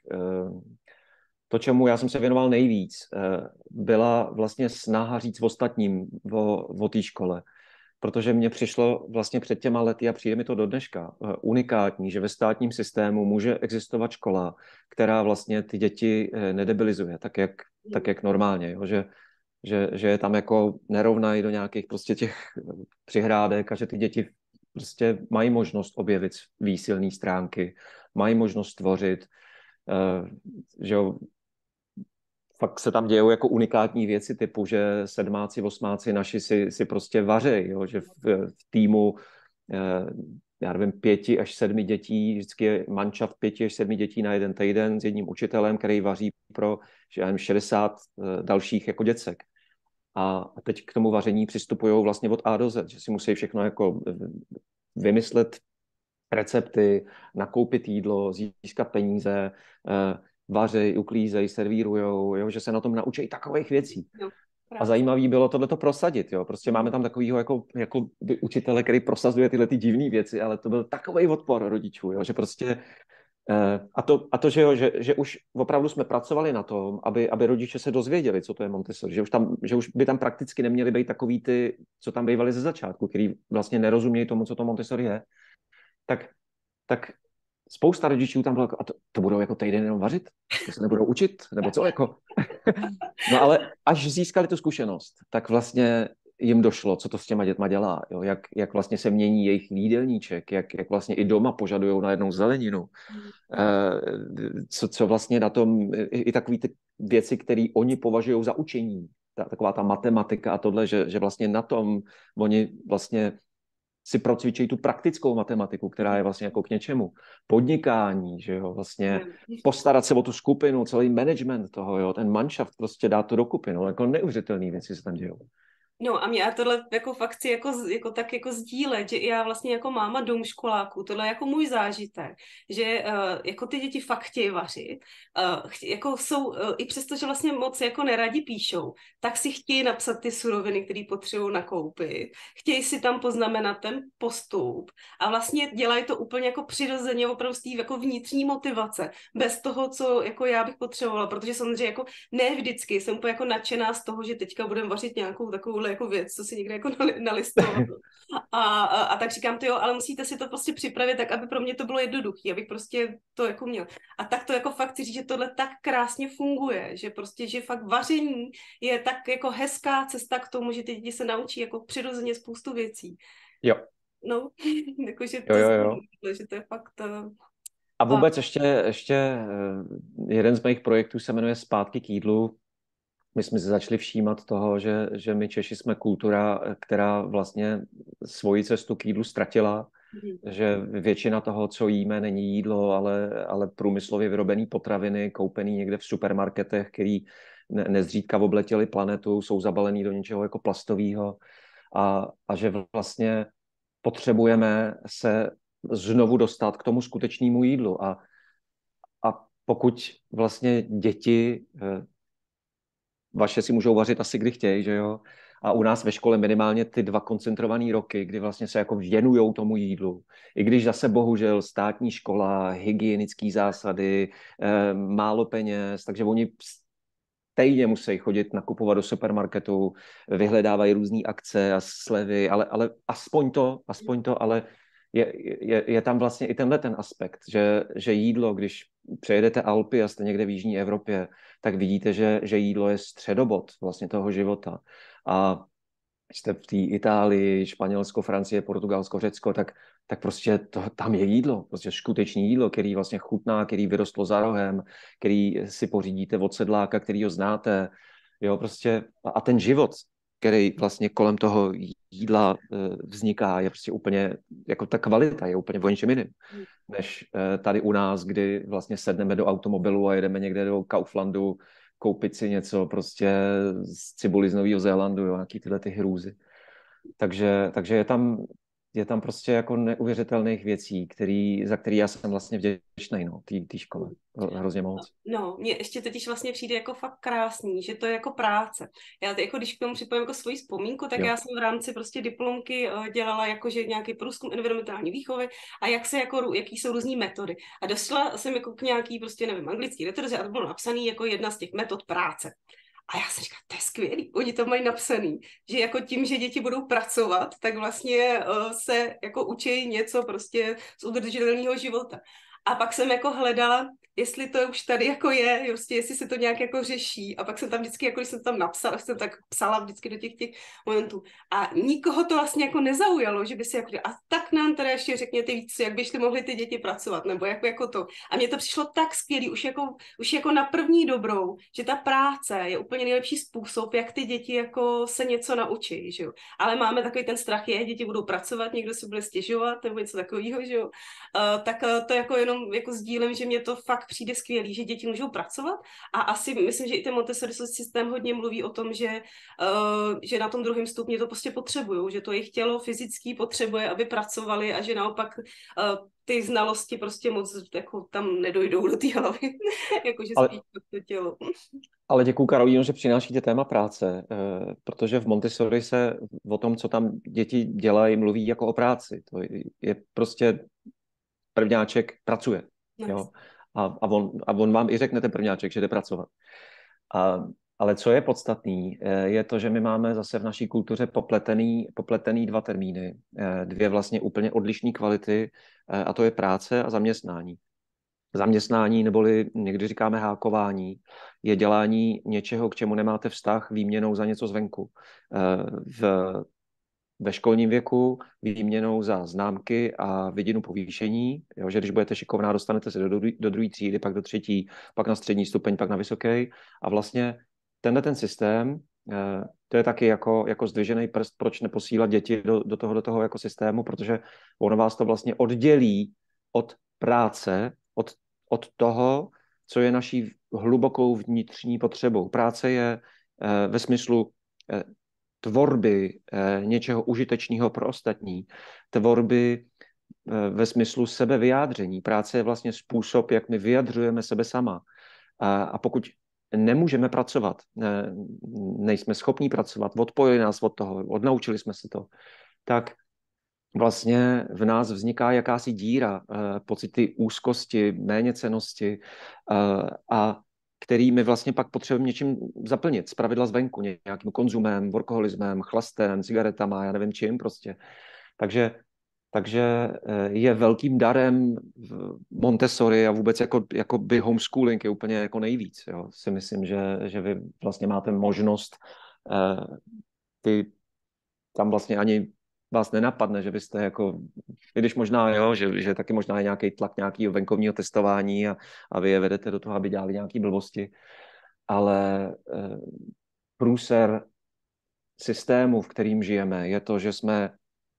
to, čemu já jsem se věnoval nejvíc, byla vlastně snaha říct ostatním o, o té škole. Protože mně přišlo vlastně před těma lety a přijde mi to do dneška unikátní, že ve státním systému může existovat škola, která vlastně ty děti nedebilizuje, tak jak, tak jak normálně, jo? Že, že, že je tam jako nerovnají do nějakých prostě těch přihrádek a že ty děti prostě mají možnost objevit výsilné stránky, mají možnost tvořit, že jo, fakt se tam dějou jako unikátní věci typu, že sedmáci, osmáci naši si, si prostě vaří, jo? Že v, v týmu já nevím, pěti až sedmi dětí, vždycky je manšaft pěti až sedmi dětí na jeden týden s jedním učitelem, který vaří pro že nevím, šedesát dalších jako děcek. A teď k tomu vaření přistupují vlastně od A do Z, že si musí všechno jako vymyslet recepty, nakoupit jídlo, získat peníze, vařej, uklízej, servírujou, jo, že se na tom naučí takových věcí. No, a zajímavý bylo tohleto prosadit, jo. Prostě máme tam takovýho jako, jako učitele, který prosazuje tyhle ty divné věci, ale to byl takový odpor rodičů, jo, že prostě a to, a to že, jo, že, že už opravdu jsme pracovali na tom, aby, aby rodiče se dozvěděli, co to je Montessori, že už, tam, že už by tam prakticky neměly být takový ty, co tam bývali ze začátku, který vlastně nerozumějí tomu, co to Montessori je, tak, tak spousta rodičů tam bylo jako, a to, to budou jako týden jenom vařit? To se nebudou učit? Nebo co jako? No ale až získali tu zkušenost, tak vlastně jim došlo, co to s těma dětma dělá, jo? Jak, jak vlastně se mění jejich jídelníček, jak, jak vlastně i doma požadujou na jednou zeleninu, e, co, co vlastně na tom, i, i takové ty věci, které oni považují za učení, ta, taková ta matematika a tohle, že, že vlastně na tom oni vlastně si procvičí tu praktickou matematiku, která je vlastně jako k něčemu. Podnikání, že jo, vlastně postarat se o tu skupinu, celý management toho, jo, ten manšaft prostě dá to dokupy, no, jako neuvěřitelné věci se tam dějou. No a mě já tohle jako fakt chci jako, jako tak jako sdílet, že já vlastně jako máma domškoláků, tohle je jako můj zážitek, že uh, jako ty děti fakt chtějí vařit, uh, chtě, jako jsou, uh, i přesto, že vlastně moc jako neradi píšou, tak si chtějí napsat ty suroviny, které potřebují nakoupit, chtějí si tam poznamenat ten postup a vlastně dělají to úplně jako přirozeně, opravdu z té jako vnitřní motivace, bez toho, co jako já bych potřebovala, protože samozřejmě jako ne vždycky jsem úplně jako nadšená z toho, že teďka budeme vařit nějakou takovou jako věc, co si někde jako nalistoval. A, a, a tak říkám, to jo, ale musíte si to prostě připravit tak, aby pro mě to bylo jednoduché, abych prostě to jako měl. A tak to jako fakt chci říct, že tohle tak krásně funguje, že prostě, že fakt vaření je tak jako hezká cesta k tomu, že ty děti se naučí jako přirozeně spoustu věcí. Jo. No, jakože to, jo, jo, jo. že to je fakt... Uh, a vůbec ještě, ještě jeden z mých projektů se jmenuje Zpátky k jídlu. My jsme se začali všímat toho, že, že my Češi jsme kultura, která vlastně svoji cestu k jídlu ztratila, mm. že většina toho, co jíme, není jídlo, ale, ale průmyslově vyrobené potraviny, koupené někde v supermarketech, který ne, nezřídka obletěli planetu, jsou zabalený do něčeho jako plastového a, a že vlastně potřebujeme se znovu dostat k tomu skutečnému jídlu. A, a pokud vlastně děti, vaše si můžou vařit asi kdy chtějí, že jo? A u nás ve škole minimálně ty dva koncentrované roky, kdy vlastně se jako věnujou tomu jídlu. I když zase bohužel státní škola, hygienické zásady, eh, málo peněz, takže oni stejně musí chodit nakupovat do supermarketu, vyhledávají různé akce a slevy, ale, ale aspoň to, aspoň to, ale je, je, je tam vlastně i tenhle ten aspekt, že, že jídlo, když přejedete Alpy a jste někde v jižní Evropě, tak vidíte, že, že jídlo je středobod vlastně toho života. A jste v té Itálii, Španělsko, Francie, Portugalsko, Řecko, tak, tak prostě to, tam je jídlo, prostě skutečné jídlo, který vlastně chutná, který vyrostlo za rohem, který si pořídíte od sedláka, který ho znáte, jo, prostě a, a ten život, který vlastně kolem toho jídla e, vzniká, je prostě úplně, jako ta kvalita je úplně o něčem jiným, než e, tady u nás, kdy vlastně sedneme do automobilu a jedeme někde do Kauflandu koupit si něco prostě z cibuli z Nového Zélandu, jo, nějaký tyhle ty hrůzy. Takže, takže je tam, je tam prostě jako neuvěřitelných věcí, který, za který já jsem vlastně vděčný, no, té škole. Hrozně moc. No, mně ještě totiž vlastně přijde jako fakt krásný, že to je jako práce. Já jako když k tomu připojím jako svoji vzpomínku, tak Jo. já jsem v rámci prostě diplomky dělala jakože nějaký průzkum environmentální výchovy a jak se jako, jaký jsou různý metody. A došla jsem jako k nějaký prostě, nevím, anglický retorze a to bylo napsaný jako jedna z těch metod práce. A já jsem říkala, to je skvělý, oni to mají napsaný, že jako tím, že děti budou pracovat, tak vlastně uh, se jako učí něco prostě z udržitelného života. A pak jsem jako hledala, jestli to už tady jako je, prostě jestli se to nějak jako řeší. A pak jsem tam vždycky, jako když jsem tam napsala, jsem tak psala vždycky do těch těch momentů. A nikoho to vlastně jako nezaujalo, že by si jako, a tak nám teda ještě řekněte víc, jak by šli mohli ty děti pracovat, nebo jako, jako to. A mně to přišlo tak skvělý, už jako, už jako na první dobrou, že ta práce je úplně nejlepší způsob, jak ty děti jako se něco naučí, že jo. Ale máme takový ten strach, je, děti budou pracovat, někdo si bude stěžovat, nebo něco takového, že jo. Uh, tak uh, to jako jenom jako sdílím, že mě to fakt přijde skvělý, že děti můžou pracovat a asi myslím, že i ten Montessori systém hodně mluví o tom, že, uh, že na tom druhém stupni to prostě potřebují, že to jejich tělo fyzicky potřebuje, aby pracovali a že naopak uh, ty znalosti prostě moc jako tam nedojdou do té hlavy, jakože Ale, spíš to tělo. ale děkuju, Karolíno, že přinášíte téma práce, eh, protože v Montessori se o tom, co tam děti dělají, mluví jako o práci. To je, je prostě prvňáček pracuje. Nice. Jo? A, a, on, a on vám i řekne ten prvňáček, že jde pracovat. A, ale co je podstatný, je to, že my máme zase v naší kultuře popletený, popletený dva termíny, dvě vlastně úplně odlišné kvality, a to je práce a zaměstnání. Zaměstnání, neboli někdy říkáme hákování, je dělání něčeho, k čemu nemáte vztah výměnou za něco zvenku. V ve školním věku výměnou za známky a vidinu povýšení, jo, že když budete šikovná, dostanete se do, do, do druhé třídy, pak do třetí, pak na střední stupeň, pak na vysoký. A vlastně tenhle ten systém, eh, to je taky jako, jako zdvižený prst, proč neposílat děti do, do toho, do toho jako systému, protože ono vás to vlastně oddělí od práce, od, od toho, co je naší hlubokou vnitřní potřebou. Práce je eh, ve smyslu eh, tvorby eh, něčeho užitečného pro ostatní, tvorby eh, ve smyslu sebevyjádření. Práce je vlastně způsob, jak my vyjadřujeme sebe sama. A, a pokud nemůžeme pracovat, ne, nejsme schopní pracovat, odpojili nás od toho, odnaučili jsme se to, tak vlastně v nás vzniká jakási díra, eh, pocity úzkosti, méněcennosti eh, a který my vlastně pak potřebujeme něčím zaplnit, zpravidla zvenku, nějakým konzumem, workoholismem, chlastem, cigaretama, já nevím čím prostě. Takže, takže je velkým darem Montessori a vůbec jako, jako by homeschooling je úplně jako nejvíc. Jo. Si myslím, že, že vy vlastně máte možnost eh, ty tam vlastně ani vás nenapadne, že byste jako, i když možná, jo, že, že taky možná je nějaký tlak nějakého venkovního testování a, a vy je vedete do toho, aby dělali nějaké blbosti, ale eh, průser systému, v kterým žijeme, je to, že jsme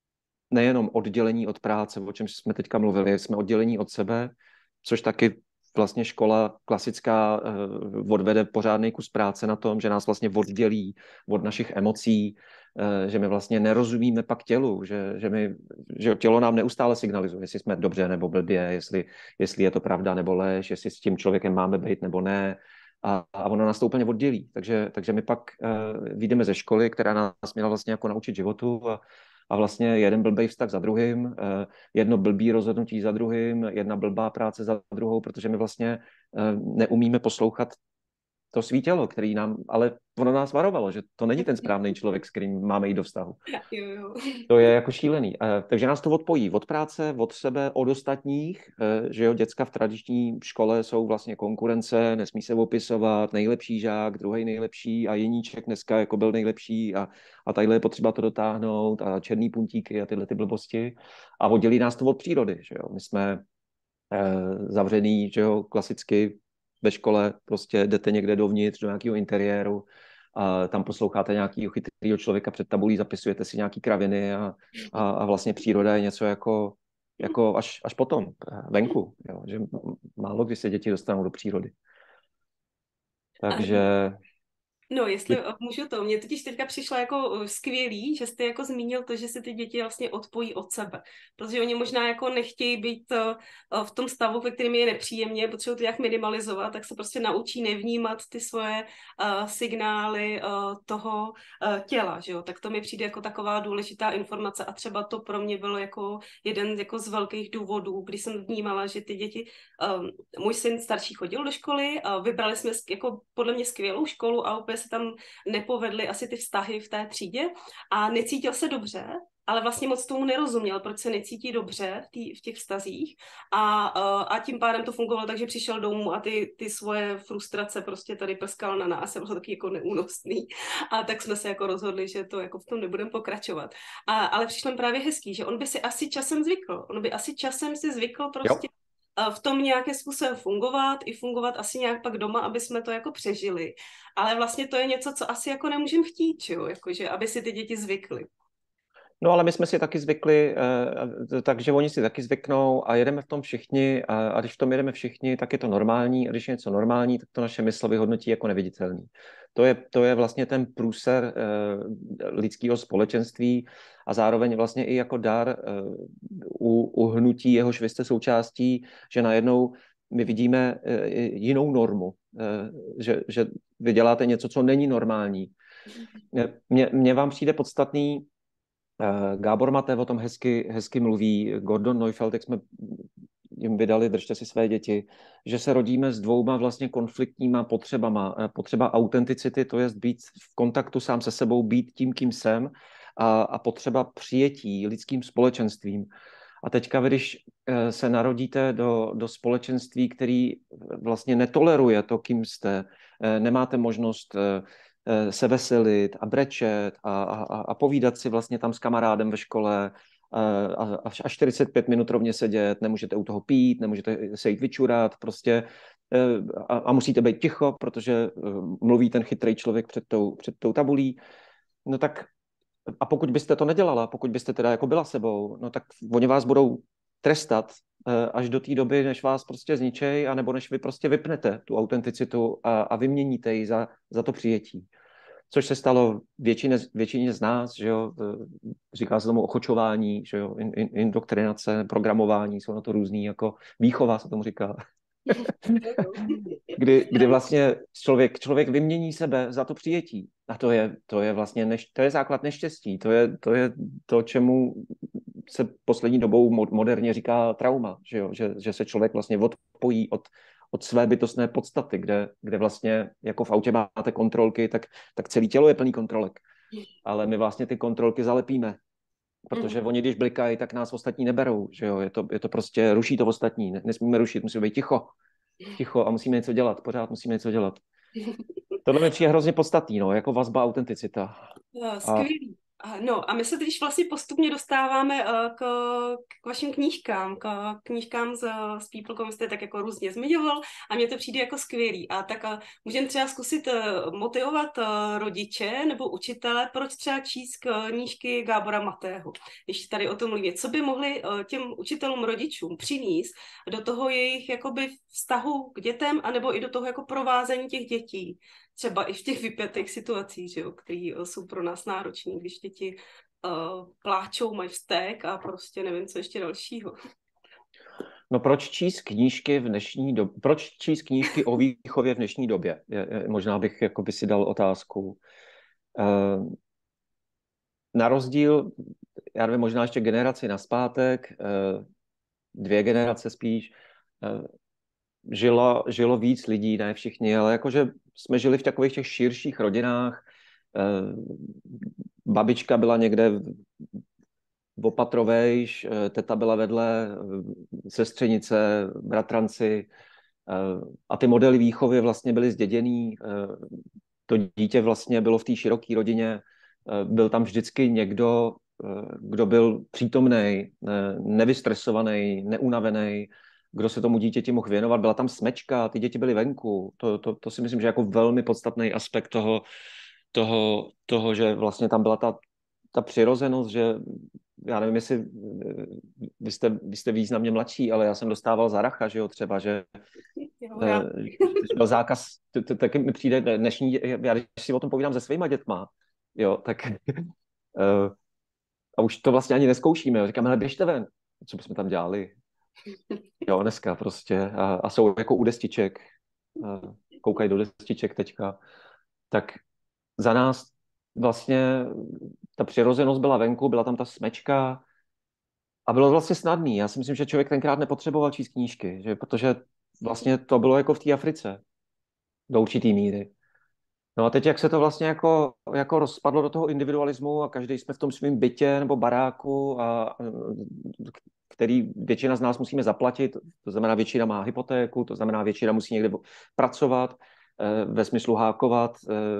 nejenom oddělení od práce, o čem jsme teďka mluvili, jsme oddělení od sebe, což taky vlastně škola klasická odvede pořádný kus práce na tom, že nás vlastně oddělí od našich emocí, že my vlastně nerozumíme pak tělu, že, že, my, že tělo nám neustále signalizuje, jestli jsme dobře nebo blbě, jestli, jestli je to pravda nebo lež, jestli s tím člověkem máme být nebo ne. A, a ono nás to úplně oddělí. Takže, takže my pak uh, vyjdeme ze školy, která nás měla vlastně jako naučit životu a, a vlastně jeden blbej vztah za druhým, uh, jedno blbý rozhodnutí za druhým, jedna blbá práce za druhou, protože my vlastně uh, neumíme poslouchat to svý tělo, který nám, ale ono nás varovalo, že to není ten správný člověk, s kterým máme jít do vztahu. Jo, jo. To je jako šílený. Takže nás to odpojí od práce, od sebe, od ostatních, že jo, děcka v tradiční škole jsou vlastně konkurence, nesmí se opisovat, nejlepší žák, druhý nejlepší a Jeníček dneska jako byl nejlepší a, a tadyhle je potřeba to dotáhnout a černý puntíky a tyhle ty blbosti. A oddělí nás to od přírody, že jo. My jsme eh, zavřený, že jo, klasicky ve škole, prostě jdete někde dovnitř, do nějakého interiéru, a tam posloucháte nějakého chytrého člověka před tabulí, zapisujete si nějaký kraviny a, a, a vlastně příroda je něco jako, jako až, až potom, venku, jo, že málo kdy se děti dostanou do přírody. Takže... No, jestli můžu to, mně totiž teďka přišlo jako skvělý, že jste jako zmínil to, že se ty děti vlastně odpojí od sebe, protože oni možná jako nechtějí být v tom stavu, ve kterém je nepříjemně, potřebují to jak minimalizovat, tak se prostě naučí nevnímat ty svoje uh, signály uh, toho uh, těla, že jo, tak to mi přijde jako taková důležitá informace a třeba to pro mě bylo jako jeden jako z velkých důvodů, kdy jsem vnímala, že ty děti, um, můj syn starší chodil do školy, uh, vybrali jsme jako podle mě skvělou školu a opět se tam nepovedly asi ty vztahy v té třídě a necítil se dobře, ale vlastně moc tomu nerozuměl, proč se necítí dobře v, tý, v těch vztazích a, a tím pádem to fungovalo tak, že přišel domů a ty, ty svoje frustrace prostě tady prskal na nás a bylo taky jako neúnosný a tak jsme se jako rozhodli, že to jako v tom nebudeme pokračovat. A, ale přišlo mi právě hezký, že on by si asi časem zvykl, on by asi časem si zvykl prostě jo. V tom nějakým způsobem fungovat, i fungovat asi nějak pak doma, aby jsme to jako přežili. Ale vlastně to je něco, co asi jako nemůžeme chtít, jo? Jakože, aby si ty děti zvykly. No ale my jsme si taky zvykli, eh, takže oni si taky zvyknou a jedeme v tom všichni a, a když v tom jedeme všichni, tak je to normální a když je něco normální, tak to naše mysl vyhodnotí jako neviditelný. To je, to je vlastně ten průser eh, lidského společenství a zároveň vlastně i jako dar eh, u, u hnutí, jehož vy jste součástí, že najednou my vidíme eh, jinou normu, eh, že, že vy děláte něco, co není normální. Mně, mně vám přijde podstatný, Gábor Mate o tom hezky, hezky mluví, Gordon Neufeld, jak jsme jim vydali Držte si své děti, že se rodíme s dvouma vlastně konfliktníma potřebama. Potřeba autenticity, to je být v kontaktu sám se sebou, být tím, kým jsem, a, a potřeba přijetí lidským společenstvím. A teďka, když se narodíte do, do společenství, který vlastně netoleruje to, kým jste, nemáte možnost se veselit a brečet a, a, a povídat si vlastně tam s kamarádem ve škole a, a čtyřicet pět minut rovně sedět, nemůžete u toho pít, nemůžete se jít vyčurat prostě a, a musíte být ticho, protože mluví ten chytrý člověk před tou, před tou tabulí. No tak a pokud byste to nedělala, pokud byste teda jako byla sebou, no tak oni vás budou trestat až do té doby, než vás prostě zničej, anebo než vy prostě vypnete tu autenticitu a, a vyměníte ji za, za to přijetí. Což se stalo většině, většině z nás, že jo, říká se tomu ochočování, že jo, in, in, indoktrinace, programování, jsou na to různý, jako výchova se tomu říká. kdy, kdy vlastně člověk, člověk vymění sebe za to přijetí. A to je, to je vlastně neš, to je základ neštěstí. To je, to je to, čemu se poslední dobou moderně říká trauma, že, jo? Že, že se člověk vlastně odpojí od, od své bytostné podstaty, kde, kde vlastně jako v autě máte kontrolky, tak, tak celé tělo je plný kontrolek. Ale my vlastně ty kontrolky zalepíme, protože oni, když blikají, tak nás ostatní neberou, že jo? Je to, je to prostě, ruší to ostatní, nesmíme rušit, musíme být ticho. Ticho a musíme něco dělat, pořád musíme něco dělat. Tohle mi přijde hrozně podstatný, no, jako vazba, autenticita. Skvělý. No a my se teď vlastně postupně dostáváme k, k vašim knížkám, k knížkám z, z People, jste tak jako různě zmiňoval a mně to přijde jako skvělý. A tak můžeme třeba zkusit motivovat rodiče nebo učitele, proč třeba číst knížky Gábora Matého, když tady o tom mluví. Co by mohli těm učitelům, rodičům přinést do toho jejich jakoby vztahu k dětem, anebo i do toho jako provázení těch dětí. Třeba i v těch vypjatých situacích, že jo, které jsou pro nás náročné, když děti uh, pláčou, mají vztek a prostě nevím, co ještě dalšího. No proč číst knížky v dnešní době? Proč číst knížky o výchově v dnešní době? Je, je, možná bych jako by si dal otázku. Uh, na rozdíl, já nevím, možná ještě generaci nazpátek, uh, dvě generace spíš, uh, žilo, žilo víc lidí, ne všichni, ale jakože jsme žili v takových těch širších rodinách. Babička byla někde opatrovejš, teta byla vedle, sestřenice, bratranci a ty modely výchovy vlastně byly zděděný. To dítě vlastně bylo v té široké rodině, byl tam vždycky někdo, kdo byl přítomnej, nevystresovaný, neunavený, kdo se tomu dítěti mohl věnovat. Byla tam smečka, ty děti byly venku. To, to, to si myslím, že je jako velmi podstatný aspekt toho, toho, toho, že vlastně tam byla ta, ta přirozenost, že já nevím, jestli vy jste, vy jste významně mladší, ale já jsem dostával zaracha, že jo, třeba, že, jo, já. že byl zákaz, taky mi přijde dnešní, já když si o tom povídám se svýma dětma, jo, tak a už to vlastně ani neskoušíme, jo. Říkám, hele, běžte ven, co bychom tam dělali, jo, dneska prostě, a, a jsou jako u destiček, a koukají do destiček teďka, tak za nás vlastně ta přirozenost byla venku, byla tam ta smečka a bylo vlastně snadný. Já si myslím, že člověk tenkrát nepotřeboval číst knížky, že, protože vlastně to bylo jako v té Africe do určitý míry. No a teď, jak se to vlastně jako, jako rozpadlo do toho individualismu a každý jsme v tom svém bytě nebo baráku, a, který většina z nás musíme zaplatit, to znamená většina má hypotéku, to znamená většina musí někde pracovat, ve smyslu hákovat.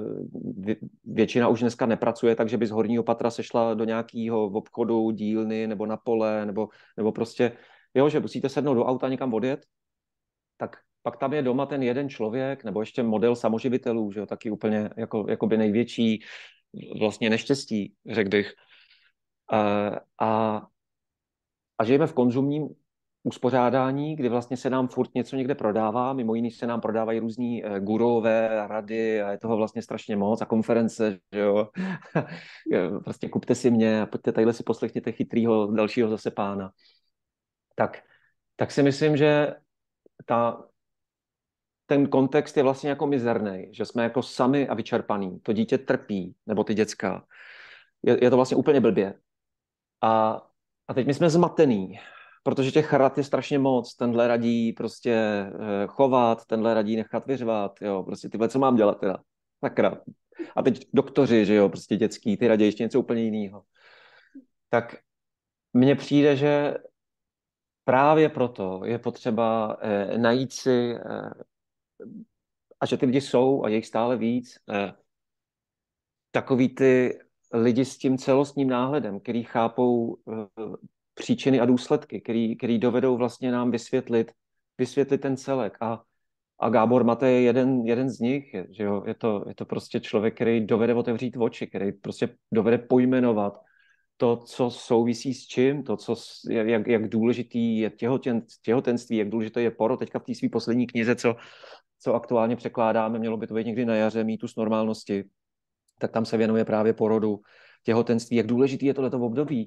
Většina už dneska nepracuje, takže by z horního patra sešla do nějakého obchodu, dílny nebo na pole, nebo, nebo prostě, jo, že musíte sednout do auta někam odjet, tak pak tam je doma ten jeden člověk, nebo ještě model samoživitelů, že jo, taky úplně jako, jakoby největší vlastně neštěstí, řekl bych. A, a, a žijeme v konzumním uspořádání, kdy vlastně se nám furt něco někde prodává, mimo jiný se nám prodávají různý gurové rady a je toho vlastně strašně moc a konference, že jo. Prostě kupte si mě a pojďte tadyhle si poslechněte chytrýho dalšího zase pána. Tak, tak si myslím, že ta, ten kontext je vlastně jako mizerný, že jsme jako sami a vyčerpaný. To dítě trpí, nebo ty děcka. Je, je to vlastně úplně blbě. A, a teď my jsme zmatený, protože těch rad je strašně moc. Tenhle radí prostě chovat, tenhle radí nechat vyřvat, jo, prostě tyhle, co mám dělat teda? Sakra. A teď doktoři, že jo, prostě dětský, ty radí ještě něco úplně jiného. Tak mně přijde, že právě proto je potřeba eh, najít si, eh, a že ty lidi jsou, a je jich stále víc, eh, takový ty lidi s tím celostním náhledem, který chápou eh, příčiny a důsledky, který, který dovedou vlastně nám vysvětlit, vysvětlit ten celek. A, a Gábor Mate je jeden, jeden z nich, je, že jo? Je, to, je to prostě člověk, který dovede otevřít oči, který prostě dovede pojmenovat to, co souvisí s čím, to, co, jak, jak důležitý je těhoten, těhotenství, jak důležité je porod. Teďka v té své poslední knize, co, co aktuálně překládáme, mělo by to být někdy na jaře, Mýtus normálnosti, tak tam se věnuje právě porodu, těhotenství, jak důležitý je tohleto období.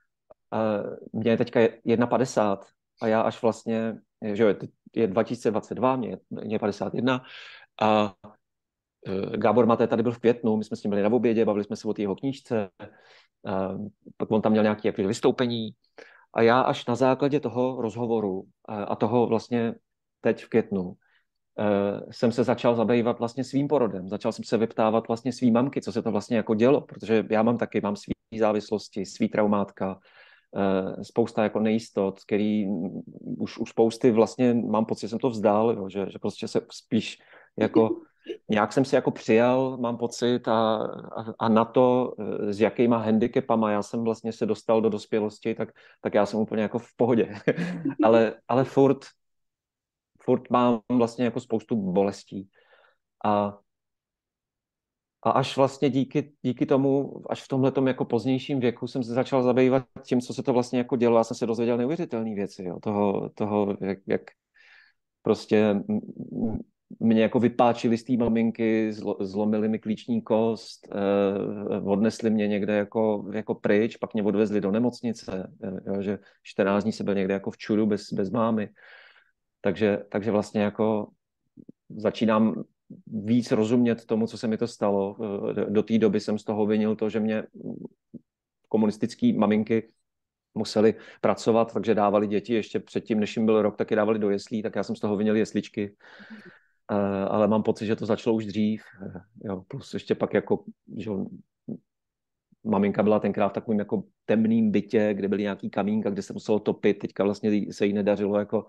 Mně je teďka padesát jedna a já až vlastně, že jo, je dva tisíce dvacet dva, mě je padesát jedna a Gábor Mate tady byl v květnu, my jsme s ním byli na obědě, bavili jsme se o té jeho knížce, pak on tam měl nějaké jako vystoupení a já až na základě toho rozhovoru a toho vlastně teď v květnu jsem se začal zabývat vlastně svým porodem. Začal jsem se vyptávat vlastně svý mamky, co se to vlastně jako dělo, protože já mám taky, mám svý závislosti, svý traumátka, spousta jako nejistot, který už, už spousty vlastně mám pocit, že jsem to vzdál, jo, že, že prostě se spíš jako nějak jsem si jako přijal, mám pocit, a, a, a na to, s jakýma handicapama já jsem vlastně se dostal do dospělosti, tak, tak já jsem úplně jako v pohodě. ale, ale furt, furt mám vlastně jako spoustu bolestí. A, a až vlastně díky, díky tomu, až v tomhletom jako pozdějším věku jsem se začal zabývat tím, co se to vlastně jako dělo. Já jsem se dozvěděl neuvěřitelné věci, jo, toho, toho jak, jak prostě mě jako vypáčili z té maminky, zlo, zlomili mi klíční kost, eh, odnesli mě někde jako, jako pryč, pak mě odvezli do nemocnice, eh, jo, že čtrnáct dní jsem byl někde jako v čudu bez, bez mámy. Takže, takže vlastně jako začínám víc rozumět tomu, co se mi to stalo. Do té doby jsem z toho vinil to, že mě komunistické maminky museli pracovat, takže dávali děti ještě předtím, než jim byl rok, tak je dávali do jeslí, tak já jsem z toho vinil jesličky. Ale mám pocit, že to začalo už dřív. Jo, plus ještě pak jako, že maminka byla tenkrát v takovém jako temným bytě, kde byly nějaký kamínka, kde se muselo topit, teďka vlastně se jí nedařilo jako,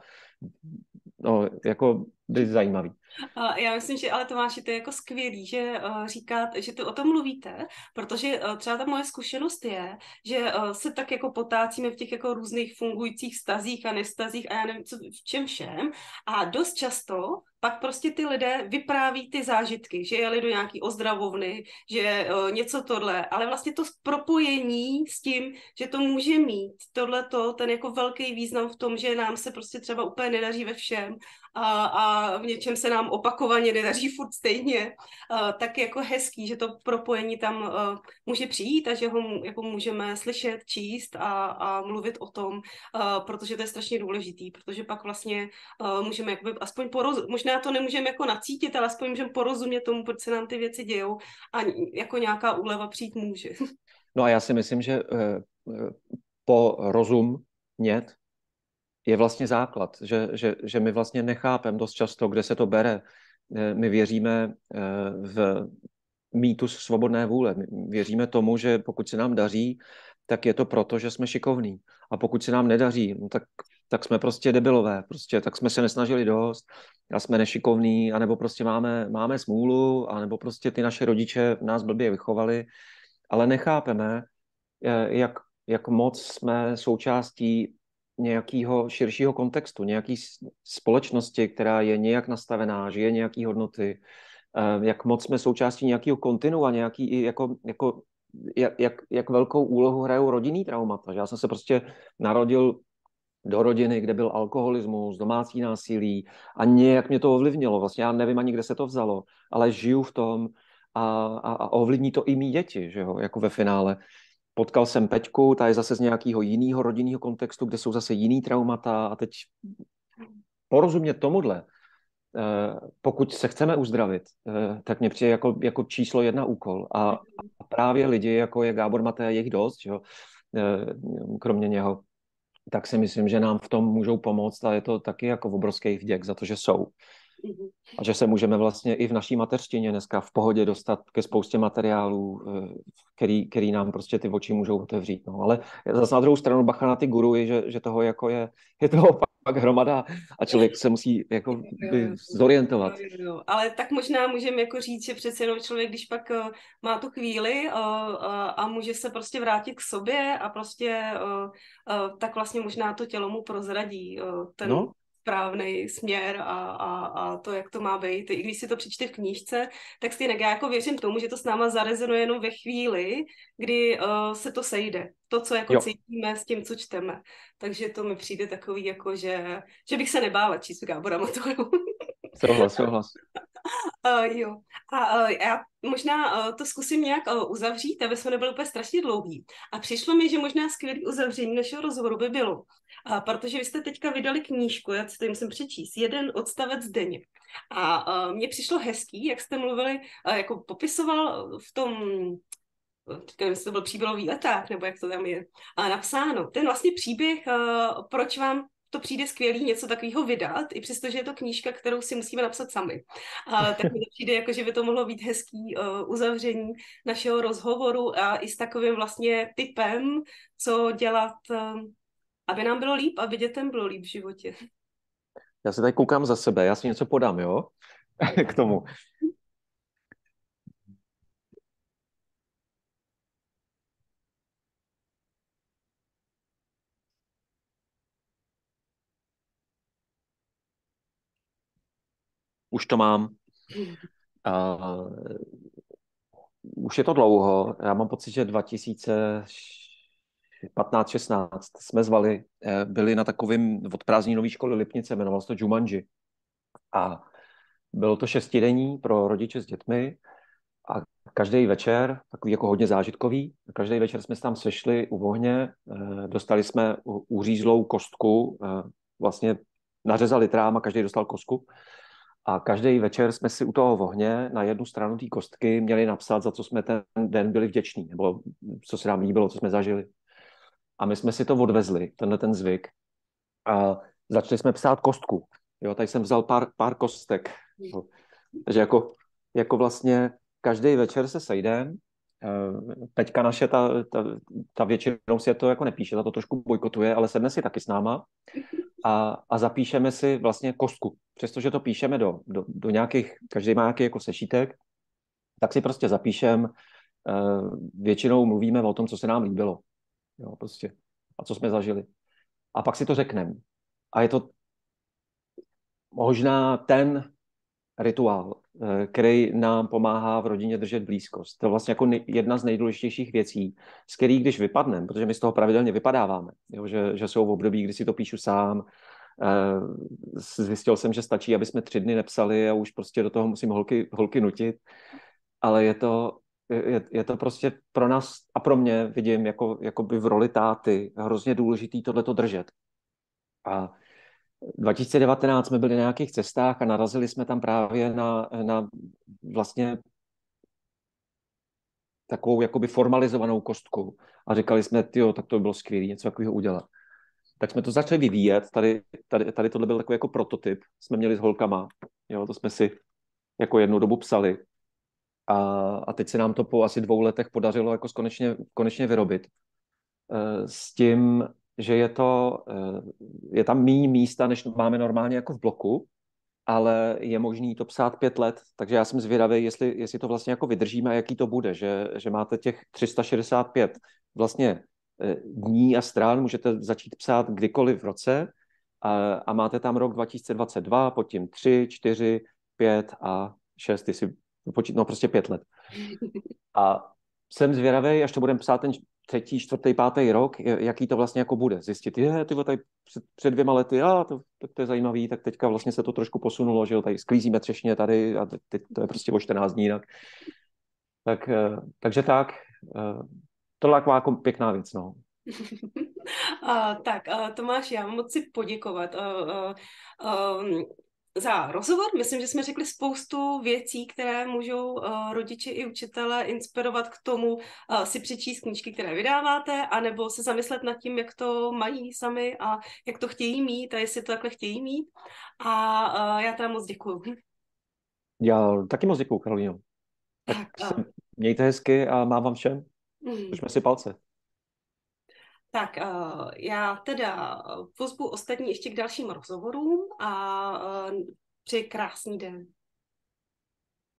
no, jako by zajímavý. Uh, já myslím, že ale Tomáši, to je jako skvělý, že uh, říkáte, že to o tom mluvíte, protože uh, třeba ta moje zkušenost je, že uh, se tak jako potácíme v těch jako různých fungujících vztazích a nestazích a já nevím, co, v čem všem a dost často pak prostě ty lidé vypráví ty zážitky, že jeli do nějaký ozdravovny, že uh, něco tohle, ale vlastně to propojení s tím, že to může mít tohleto, ten jako velký význam v tom, že nám se prostě třeba úplně nedaří ve všem a, a v něčem se nám opakovaně nedaří furt stejně, uh, tak jako hezký, že to propojení tam uh, může přijít a že ho jako můžeme slyšet, číst a, a mluvit o tom, uh, protože to je strašně důležitý, protože pak vlastně uh, můžeme jakoby aspoň porozumět, možná to nemůžeme jako nacítit, ale aspoň můžeme porozumět tomu, proč se nám ty věci dějou a jako nějaká úleva přijít může. No a já si myslím, že uh, po rozum nět je vlastně základ, že, že, že my vlastně nechápeme dost často, kde se to bere. My věříme v mýtus svobodné vůle. My věříme tomu, že pokud se nám daří, tak je to proto, že jsme šikovní. A pokud se nám nedaří, no tak, tak jsme prostě debilové. Prostě tak jsme se nesnažili dost a jsme nešikovní, anebo prostě máme, máme smůlu, anebo prostě ty naše rodiče nás blbě vychovali, ale nechápeme, jak, jak moc jsme součástí nějakého širšího kontextu, nějaký společnosti, která je nějak nastavená, žije nějaký hodnoty, jak moc jsme součástí nějakého kontinua, nějaký jako, jako jak, jak, jak velkou úlohu hrajou rodinný traumata. Já jsem se prostě narodil do rodiny, kde byl alkoholismus, domácí násilí a nějak mě to ovlivnilo. Vlastně já nevím ani, kde se to vzalo, ale žiju v tom a, a, a ovlivní to i mý děti, že jo, jako ve finále. Potkal jsem Peťku, ta je zase z nějakého jiného rodinného kontextu, kde jsou zase jiný traumata a teď porozumět tomuhle, pokud se chceme uzdravit, tak mě přijde jako, jako číslo jedna úkol. A, a právě lidi, jako je Gábor Maté, je jich dost, jo? Kromě něho, tak si myslím, že nám v tom můžou pomoct a je to taky jako obrovský vděk za to, že jsou. A že se můžeme vlastně i v naší mateřštině dneska v pohodě dostat ke spoustě materiálů, který, který nám prostě ty oči můžou otevřít. No. Ale zase na druhou stranu bacha na ty guruji, že, že toho jako je, je toho pak hromada a člověk se musí jako by zorientovat. Jo, jo, jo. Ale tak možná můžeme jako říct, že přece jenom člověk, když pak uh, má tu chvíli uh, uh, a může se prostě vrátit k sobě a prostě uh, uh, tak vlastně možná to tělo mu prozradí uh, ten no? správný směr a, a, a to, jak to má být. I když si to přečte v knížce, tak stejně já jako věřím tomu, že to s náma zarezonuje jenom ve chvíli, kdy uh, se to sejde. To, co jako jo. cítíme s tím, co čteme. Takže to mi přijde takový, jako že, že bych se nebála číst Gábora Matoru. Souhlas, souhlas. Uh, jo. A uh, já možná uh, to zkusím nějak uh, uzavřít, aby jsme nebyli úplně strašně dlouhý. A přišlo mi, že možná skvělé uzavření našeho rozhovoru by bylo, uh, protože vy jste teďka vydali knížku, já si to musím přečíst, jeden odstavec denně. A uh, mně přišlo hezký, jak jste mluvili, uh, jako popisoval v tom, teďka nevím, jestli to byl příběhový leták, nebo jak to tam je, a napsáno. Ten vlastně příběh, uh, proč vám to přijde skvělý něco takového vydat, i přesto, že je to knížka, kterou si musíme napsat sami. A tak mi to přijde, jako, že by to mohlo být hezký uh, uzavření našeho rozhovoru a i s takovým vlastně typem, co dělat, uh, aby nám bylo líp, aby dětem bylo líp v životě. Já se tady koukám za sebe, já si něco podám, jo? K tomu. už to mám. Uh, už je to dlouho. Já mám pocit, že dva tisíce patnáct šestnáct jsme zvali, byli na takovém od prázdninové školy Lipnice, jmenovalo se to Jumanji. A bylo to šestidenní pro rodiče s dětmi a každý večer, takový jako hodně zážitkový, každý večer jsme se tam sešli u ohně, dostali jsme uřízlou kostku, vlastně nařezali trám a každý dostal kostku. A každý večer jsme si u toho ohně na jednu stranu té kostky měli napsat, za co jsme ten den byli vděční, nebo co se nám líbilo, co jsme zažili. A my jsme si to odvezli, tenhle ten zvyk. A začali jsme psát kostku. Jo, tady jsem vzal pár, pár kostek. Takže jako, jako vlastně každý večer se sejdeme. Peťka naše, ta, ta, ta většinou si to jako nepíše, ta to trošku bojkotuje, ale sedne si taky s náma a, a zapíšeme si vlastně kostku. Přestože to píšeme do, do, do nějakých, každý má nějaký jako sešítek, tak si prostě zapíšem. Většinou mluvíme o tom, co se nám líbilo. Jo, prostě. A co jsme zažili. A pak si to řekneme. A je to možná ten rituál, který nám pomáhá v rodině držet blízkost. To je vlastně jako jedna z nejdůležitějších věcí, z kterých když vypadneme, protože my z toho pravidelně vypadáváme, jo, že, že jsou v období, kdy si to píšu sám, zjistil jsem, že stačí, aby jsme tři dny nepsali a už prostě do toho musím holky, holky nutit, ale je to, je, je to prostě pro nás a pro mě, vidím, jako, jako by v roli táty hrozně důležitý tohleto držet. A dva tisíce devatenáct jsme byli na nějakých cestách a narazili jsme tam právě na, na vlastně takovou jakoby formalizovanou kostku a říkali jsme, tyjo, tak to by bylo skvělé něco takového udělat. Tak jsme to začali vyvíjet, tady, tady, tady tohle byl takový jako prototyp, jsme měli s holkama, jo, to jsme si jako jednu dobu psali a, a teď se nám to po asi dvou letech podařilo jako konečně, konečně vyrobit. S tím, že je to, je tam méně místa, než máme normálně jako v bloku, ale je možný to psát pět let, takže já jsem zvědavý, jestli, jestli to vlastně jako vydržíme a jaký to bude, že, že máte těch tři sta šedesát pět vlastně dní a strán, můžete začít psát kdykoliv v roce a, a máte tam rok dva tisíce dvacet dva, pod tím tři, čtyři, pět a šest, jestli počít, no prostě pět let. A jsem zvědavý, až to budeme psát ten třetí, čtvrtý, pátý rok, jaký to vlastně jako bude. Zjistit, je, ty tady před, před dvěma lety, a to, to, to je zajímavý, tak teďka vlastně se to trošku posunulo, že jo, tady sklízíme třešně tady a teď to je prostě o čtrnáct dní. Tak, tak, takže tak, to je taková jako pěkná věc, no. uh, tak, uh, Tomáš, já moc si poděkovat uh, uh, um, za rozhovor. Myslím, že jsme řekli spoustu věcí, které můžou uh, rodiče i učitele inspirovat k tomu uh, si přečíst knížky, které vydáváte, anebo se zamyslet nad tím, jak to mají sami a jak to chtějí mít a jestli to takhle chtějí mít. A uh, já teda moc děkuju. Já taky moc děkuju, Karolíno. Tak, tak uh, mějte hezky a mám vám všem. Držme si palce. Tak uh, já teda pozvu ostatní ještě k dalším rozhovorům a uh, přeji krásný den.